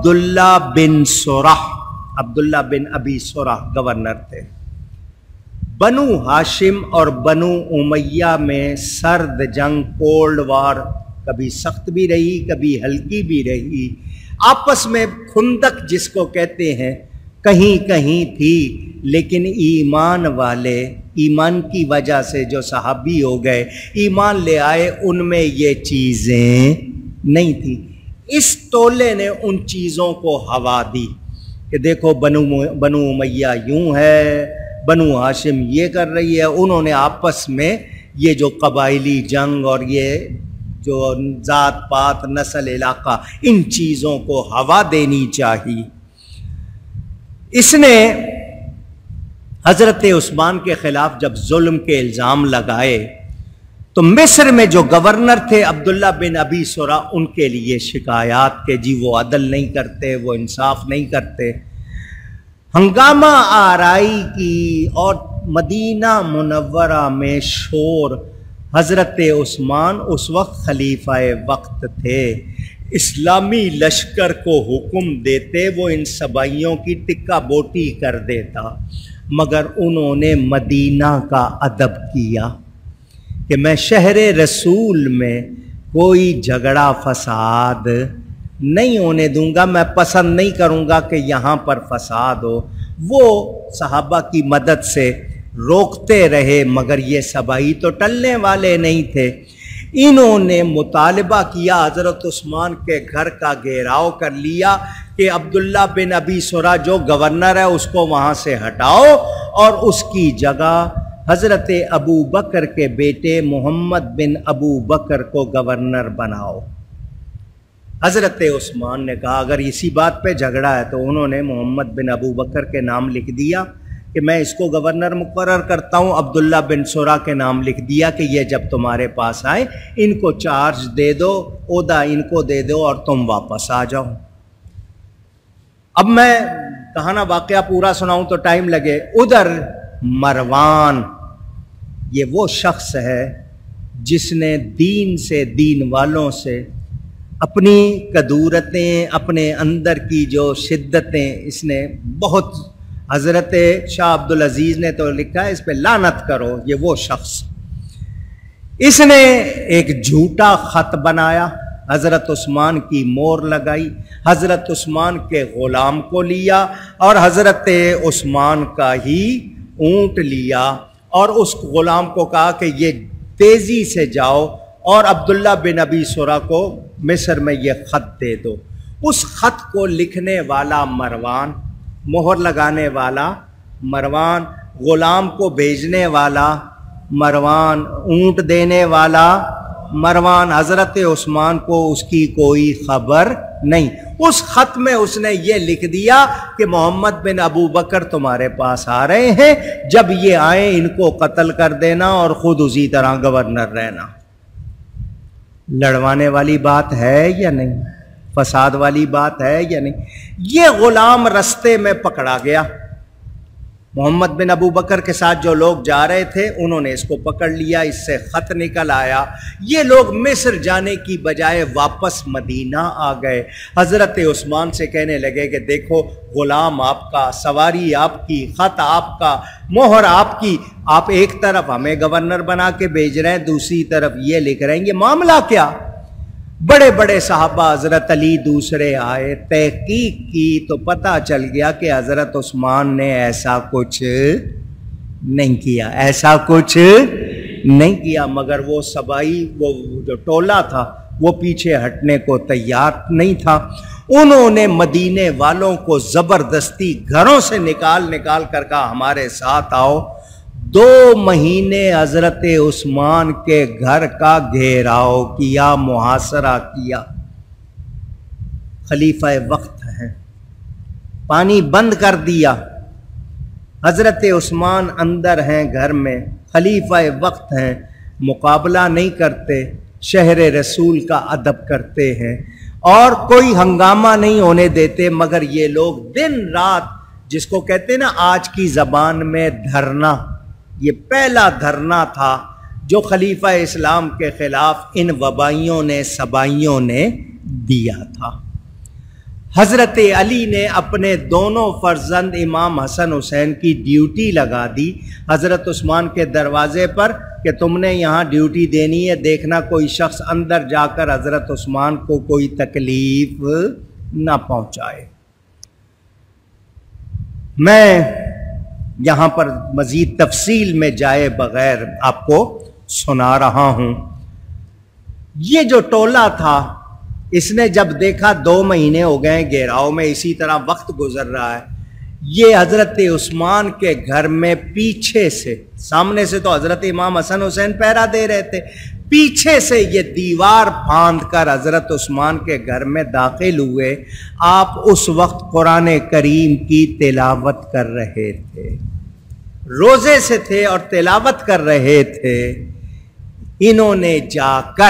عبداللہ بن ابی سرح گورنر تھے۔ بنو ہاشم اور بنو امیہ میں سرد جنگ، کولڈ وار، کبھی سخت بھی رہی کبھی ہلکی بھی رہی، آپس میں خندق جس کو کہتے ہیں کہیں کہیں تھی، لیکن ایمان والے، ایمان کی وجہ سے جو صحابی ہو گئے، ایمان لے آئے، ان میں یہ چیزیں نہیں تھی۔ اس ٹولے نے ان چیزوں کو ہوا دی کہ دیکھو بنو امیہ یوں ہے، بنو ہاشم یہ کر رہی ہے۔ انہوں نے آپس میں یہ جو قبائلی جنگ اور یہ جو ذات پات نسل علاقہ، ان چیزوں کو ہوا دینی چاہیے۔ اس نے حضرت عثمان کے خلاف جب ظلم کے الزام لگائے تو مصر میں جو گورنر تھے عبداللہ بن ابی سرا، ان کے لیے شکایات کہ جی وہ عدل نہیں کرتے، وہ انصاف نہیں کرتے۔ ہنگامہ آرائی کی اور مدینہ منورہ میں شور۔ حضرت عثمان اس وقت خلیفہ وقت تھے، اسلامی لشکر کو حکم دیتے وہ ان سبائیوں کی ٹکا بوٹی کر دیتا، مگر انہوں نے مدینہ کا ادب کیا کہ میں شہر رسول میں کوئی جھگڑا فساد نہیں ہونے دوں گا، میں پسند نہیں کروں گا کہ یہاں پر فساد ہو۔ وہ صحابہ کی مدد سے روکتے رہے، مگر یہ سبائی تو ٹلنے والے نہیں تھے۔ انہوں نے مطالبہ کیا، حضرت عثمان کے گھر کا گھیراؤ کر لیا کہ عبداللہ بن ابی سرا جو گورنر ہے اس کو وہاں سے ہٹاؤ اور اس کی جگہ حضرت ابو بکر کے بیٹے محمد بن ابو بکر کو گورنر بناؤ۔ حضرت عثمان نے کہا اگر اسی بات پہ جھگڑا ہے تو انہوں نے محمد بن ابو بکر کے نام لکھ دیا کہ میں اس کو گورنر مقرر کرتا ہوں، عبداللہ بن سرا کے نام لکھ دیا کہ یہ جب تمہارے پاس آئے ان کو چارج دے دو، عہدہ ان کو دے دو اور تم واپس آ جاؤ۔ اب میں کہانا واقعہ پورا سناؤں تو ٹائم لگے۔ ادھر مروان یہ وہ شخص ہے جس نے دین سے، دین والوں سے اپنی کدورتیں، اپنے اندر کی جو شدتیں، اس نے بہت، حضرت شاہ عبدالعزیز نے تو لکھا ہے اس پہ لعنت کرو، یہ وہ شخص۔ اس نے ایک جھوٹا خط بنایا، حضرت عثمان کی مور لگائی، حضرت عثمان کے غلام کو لیا اور حضرت عثمان کا ہی اونٹ لیا اور اس غلام کو کہا کہ یہ تیزی سے جاؤ اور عبداللہ بن ابی سرا کو مصر میں یہ خط دے دو۔ اس خط کو لکھنے والا مروان، مہر لگانے والا مروان، غلام کو بھیجنے والا مروان، اونٹ دینے والا مروان، حضرت عثمان کو اس کی کوئی خبر نہیں۔ اس خط میں اس نے یہ لکھ دیا کہ محمد بن ابو بکر تمہارے پاس آ رہے ہیں، جب یہ آئیں ان کو قتل کر دینا اور خود اسی طرح گورنر رہنا۔ لڑوانے والی بات ہے یا نہیں؟ فساد والی بات ہے یا نہیں؟ یہ غلام رستے میں پکڑا گیا، محمد بن ابو بکر کے ساتھ جو لوگ جا رہے تھے انہوں نے اس کو پکڑ لیا، اس سے خط نکل آیا۔ یہ لوگ مصر جانے کی بجائے واپس مدینہ آ گئے، حضرت عثمان سے کہنے لگے کہ دیکھو غلام آپ کا، سواری آپ کی، خط آپ کا، مہر آپ کی، آپ ایک طرف ہمیں گورنر بنا کے بھیج رہے ہیں، دوسری طرف یہ لکھ رہے ہیں، یہ معاملہ کیا؟ بڑے بڑے صحابہ، حضرت علی دوسرے آئے، تحقیق کی تو پتہ چل گیا کہ حضرت عثمان نے ایسا کچھ نہیں کیا، ایسا کچھ نہیں کیا، مگر وہ سبائی، وہ جو ٹولہ تھا وہ پیچھے ہٹنے کو تیار نہیں تھا۔ انہوں نے مدینے والوں کو زبردستی گھروں سے نکال کر کہا ہمارے ساتھ آؤ۔ 2 مہینے حضرت عثمان کے گھر کا گھیراؤ کیا، محاصرہ کیا۔ خلیفہ وقت ہے، پانی بند کر دیا، حضرت عثمان اندر ہیں گھر میں، خلیفہ وقت ہیں، مقابلہ نہیں کرتے، شہر رسول کا ادب کرتے ہیں اور کوئی ہنگامہ نہیں ہونے دیتے، مگر یہ لوگ دن رات، جس کو کہتے ہیں نا آج کی زبان میں دھرنا، یہ پہلا دھرنا تھا جو خلیفہ اسلام کے خلاف ان وبائیوں نے، سبائیوں نے دیا تھا۔ حضرت علی نے اپنے دونوں فرزند امام حسن حسین کی ڈیوٹی لگا دی حضرت عثمان کے دروازے پر کہ تم نے یہاں ڈیوٹی دینی ہے، دیکھنا کوئی شخص اندر جا کر حضرت عثمان کو کوئی تکلیف نہ پہنچائے۔ میں یہاں پر مزید تفصیل میں جائے بغیر آپ کو سنا رہا ہوں۔ یہ جو ٹولہ تھا، اس نے جب دیکھا 2 مہینے ہو گئے گھیراؤ میں، اسی طرح وقت گزر رہا ہے، یہ حضرت عثمان کے گھر میں پیچھے سے، سامنے سے تو حضرت امام حسن حسین پہرا دے رہے تھے، پیچھے سے یہ دیوار پھاند کر حضرت عثمان کے گھر میں داخل ہوئے۔ آپ اس وقت قرآن کریم کی تلاوت کر رہے تھے، روزے سے تھے اور تلاوت کر رہے تھے۔ انہوں نے جا کر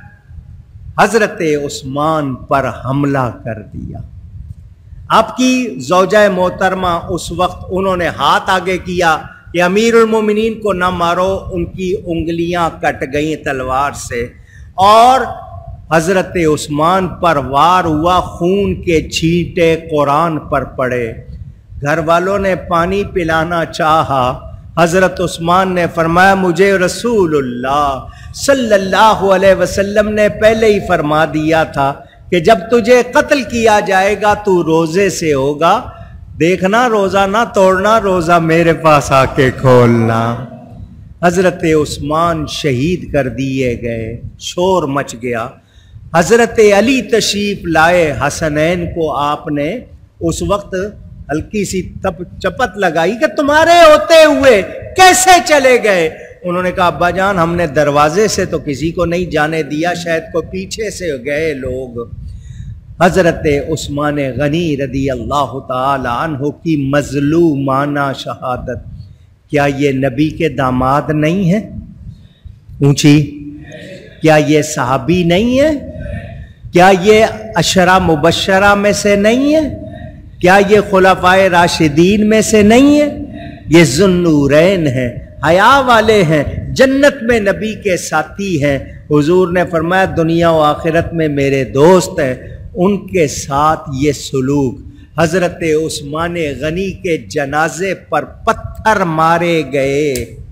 حضرت عثمان پر حملہ کر دیا۔ آپ کی زوجہ محترمہ اس وقت انہوں نے ہاتھ آگے کیا کہ امیر المومنین کو نہ مارو، ان کی انگلیاں کٹ گئیں تلوار سے، اور حضرت عثمان پر وار ہوا، خون کے چھینٹے قرآن پر پڑے۔ گھر والوں نے پانی پلانا چاہا، حضرت عثمان نے فرمایا مجھے رسول اللہ صلی اللہ علیہ وسلم نے پہلے ہی فرما دیا تھا کہ جب تجھے قتل کیا جائے گا تو روزے سے ہوگا، دیکھنا روزہ نہ توڑنا، روزہ میرے پاس آ کے کھولنا۔ حضرت عثمان شہید کر دیے گئے، شور مچ گیا۔ حضرت علی تشریف لائے، حسنین کو آپ نے اس وقت ہلکی سی چپت لگائی کہ تمہارے ہوتے ہوئے کیسے چلے گئے؟ انہوں نے کہا ابا جان ہم نے دروازے سے تو کسی کو نہیں جانے دیا، شاید کو پیچھے سے گئے لوگ۔ حضرت عثمان غنی رضی اللہ تعالی عنہ کی مظلومانہ شہادت، کیا یہ نبی کے داماد نہیں ہے؟ اونچی، کیا یہ صحابی نہیں ہے؟ کیا یہ عشرہ مبشرہ میں سے نہیں ہے؟ کیا یہ خلفائے راشدین میں سے نہیں ہے؟ یہ ذوالنورین ہیں، حیا والے ہیں، جنت میں نبی کے ساتھی ہیں۔ حضور نے فرمایا دنیا و آخرت میں میرے دوست ہیں، ان کے ساتھ یہ سلوک۔ حضرت عثمان غنی کے جنازے پر پتھر مارے گئے۔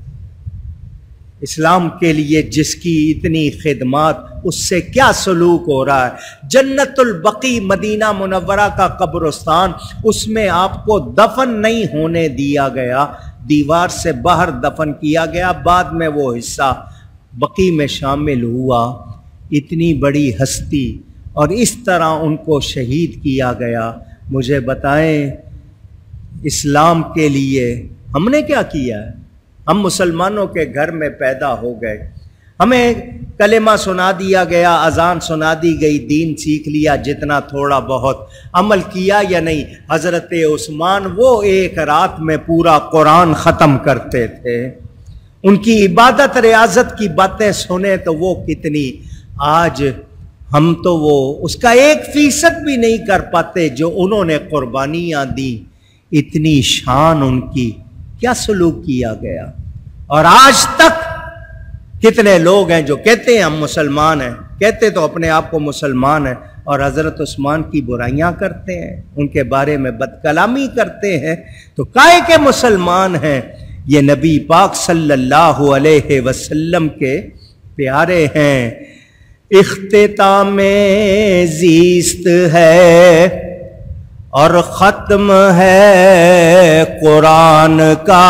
اسلام کے لیے جس کی اتنی خدمات، اس سے کیا سلوک ہو رہا ہے؟ جنت البقیع مدینہ منورہ کا قبرستان، اس میں آپ کو دفن نہیں ہونے دیا گیا، دیوار سے باہر دفن کیا گیا، بعد میں وہ حصہ بقیع میں شامل ہوا۔ اتنی بڑی ہستی اور اس طرح ان کو شہید کیا گیا۔ مجھے بتائیں اسلام کے لیے ہم نے کیا کیا ہے؟ ہم مسلمانوں کے گھر میں پیدا ہو گئے، ہمیں کلمہ سنا دیا گیا، اذان سنا دی گئی، دین سیکھ لیا جتنا تھوڑا بہت، عمل کیا یا نہیں؟ حضرت عثمان وہ ایک رات میں پورا قرآن ختم کرتے تھے۔ ان کی عبادت ریاضت کی باتیں سنیں تو وہ کتنی، آج ہم تو وہ اس کا 1% بھی نہیں کر پاتے جو انہوں نے قربانیاں دی۔ اتنی شان ان کی، کیا سلوک کیا گیا؟ اور آج تک کتنے لوگ ہیں جو کہتے ہیں ہم مسلمان ہیں، کہتے تو اپنے آپ کو مسلمان ہیں، اور حضرت عثمان کی برائیاں کرتے ہیں، ان کے بارے میں بد کلامی کرتے ہیں، تو کائے کے مسلمان ہیں؟ یہ نبی پاک صلی اللہ علیہ وسلم کے پیارے ہیں۔ اختتام زیست ہے اور ختم ہے قرآن کا،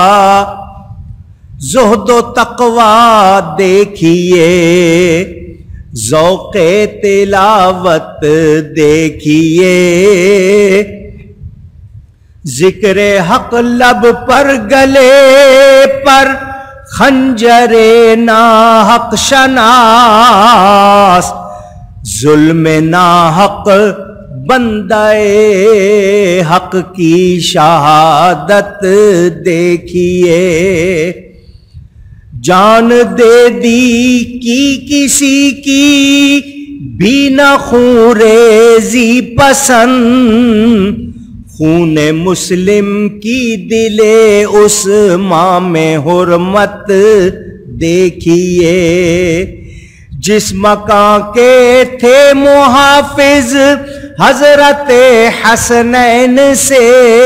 زہد و تقویٰ دیکھیے، ذوق تلاوت دیکھیے، ذکر حق لب پر گلے پر، خنجر ناحق شناس، ظلم ناحق بندہ حق کی شہادت دیکھیے، جان دے دی کی کسی کی بھی نہ خون ریزی پسند، خون مسلم کی دل اس ماں میں حرمت دیکھیے، جس مکان کے تھے محافظ حضرت حسنین سے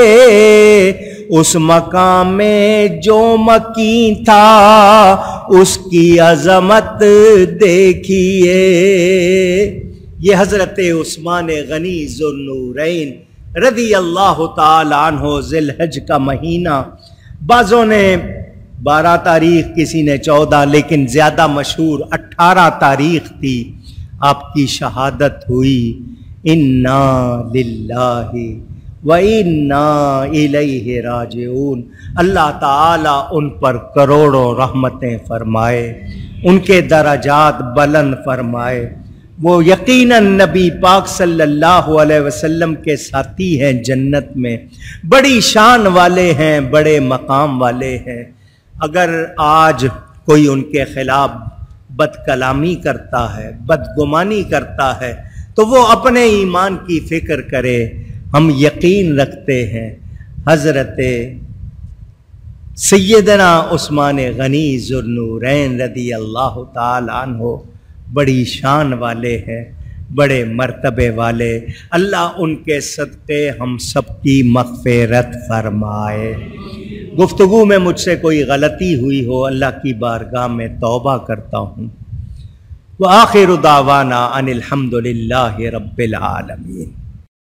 اس مقام میں جو مکین تھا اس کی عظمت دیکھیے. یہ حضرت عثمان غنی ذوالنورین رضی اللہ تعالی عنہ ذی الحج کا مہینہ، بعضوں نے 12 تاریخ، کسی نے 14، لیکن زیادہ مشہور 18 تاریخ تھی آپ کی شہادت ہوئی. انا للہ وَإِنَّا إِلَيْهِ راجعون. اللہ تعالیٰ ان پر کروڑوں رحمتیں فرمائے، ان کے درجات بلند فرمائے. وہ یقیناً نبی پاک صلی اللہ علیہ وسلم کے ساتھی ہیں جنت میں، بڑی شان والے ہیں، بڑے مقام والے ہیں. اگر آج کوئی ان کے خلاف بد کلامی کرتا ہے، بدگمانی کرتا ہے، تو وہ اپنے ایمان کی فکر کرے. ہم یقین رکھتے ہیں حضرت سیدنا عثمان غنی ذوالنورین رضی اللہ تعالی عنہ بڑی شان والے ہیں، بڑے مرتبے والے. اللہ ان کے صدقے ہم سب کی مغفرت فرمائے. گفتگو میں مجھ سے کوئی غلطی ہوئی ہو اللہ کی بارگاہ میں توبہ کرتا ہوں. وآخر دعوانا ان الحمد للہ رب العالمین.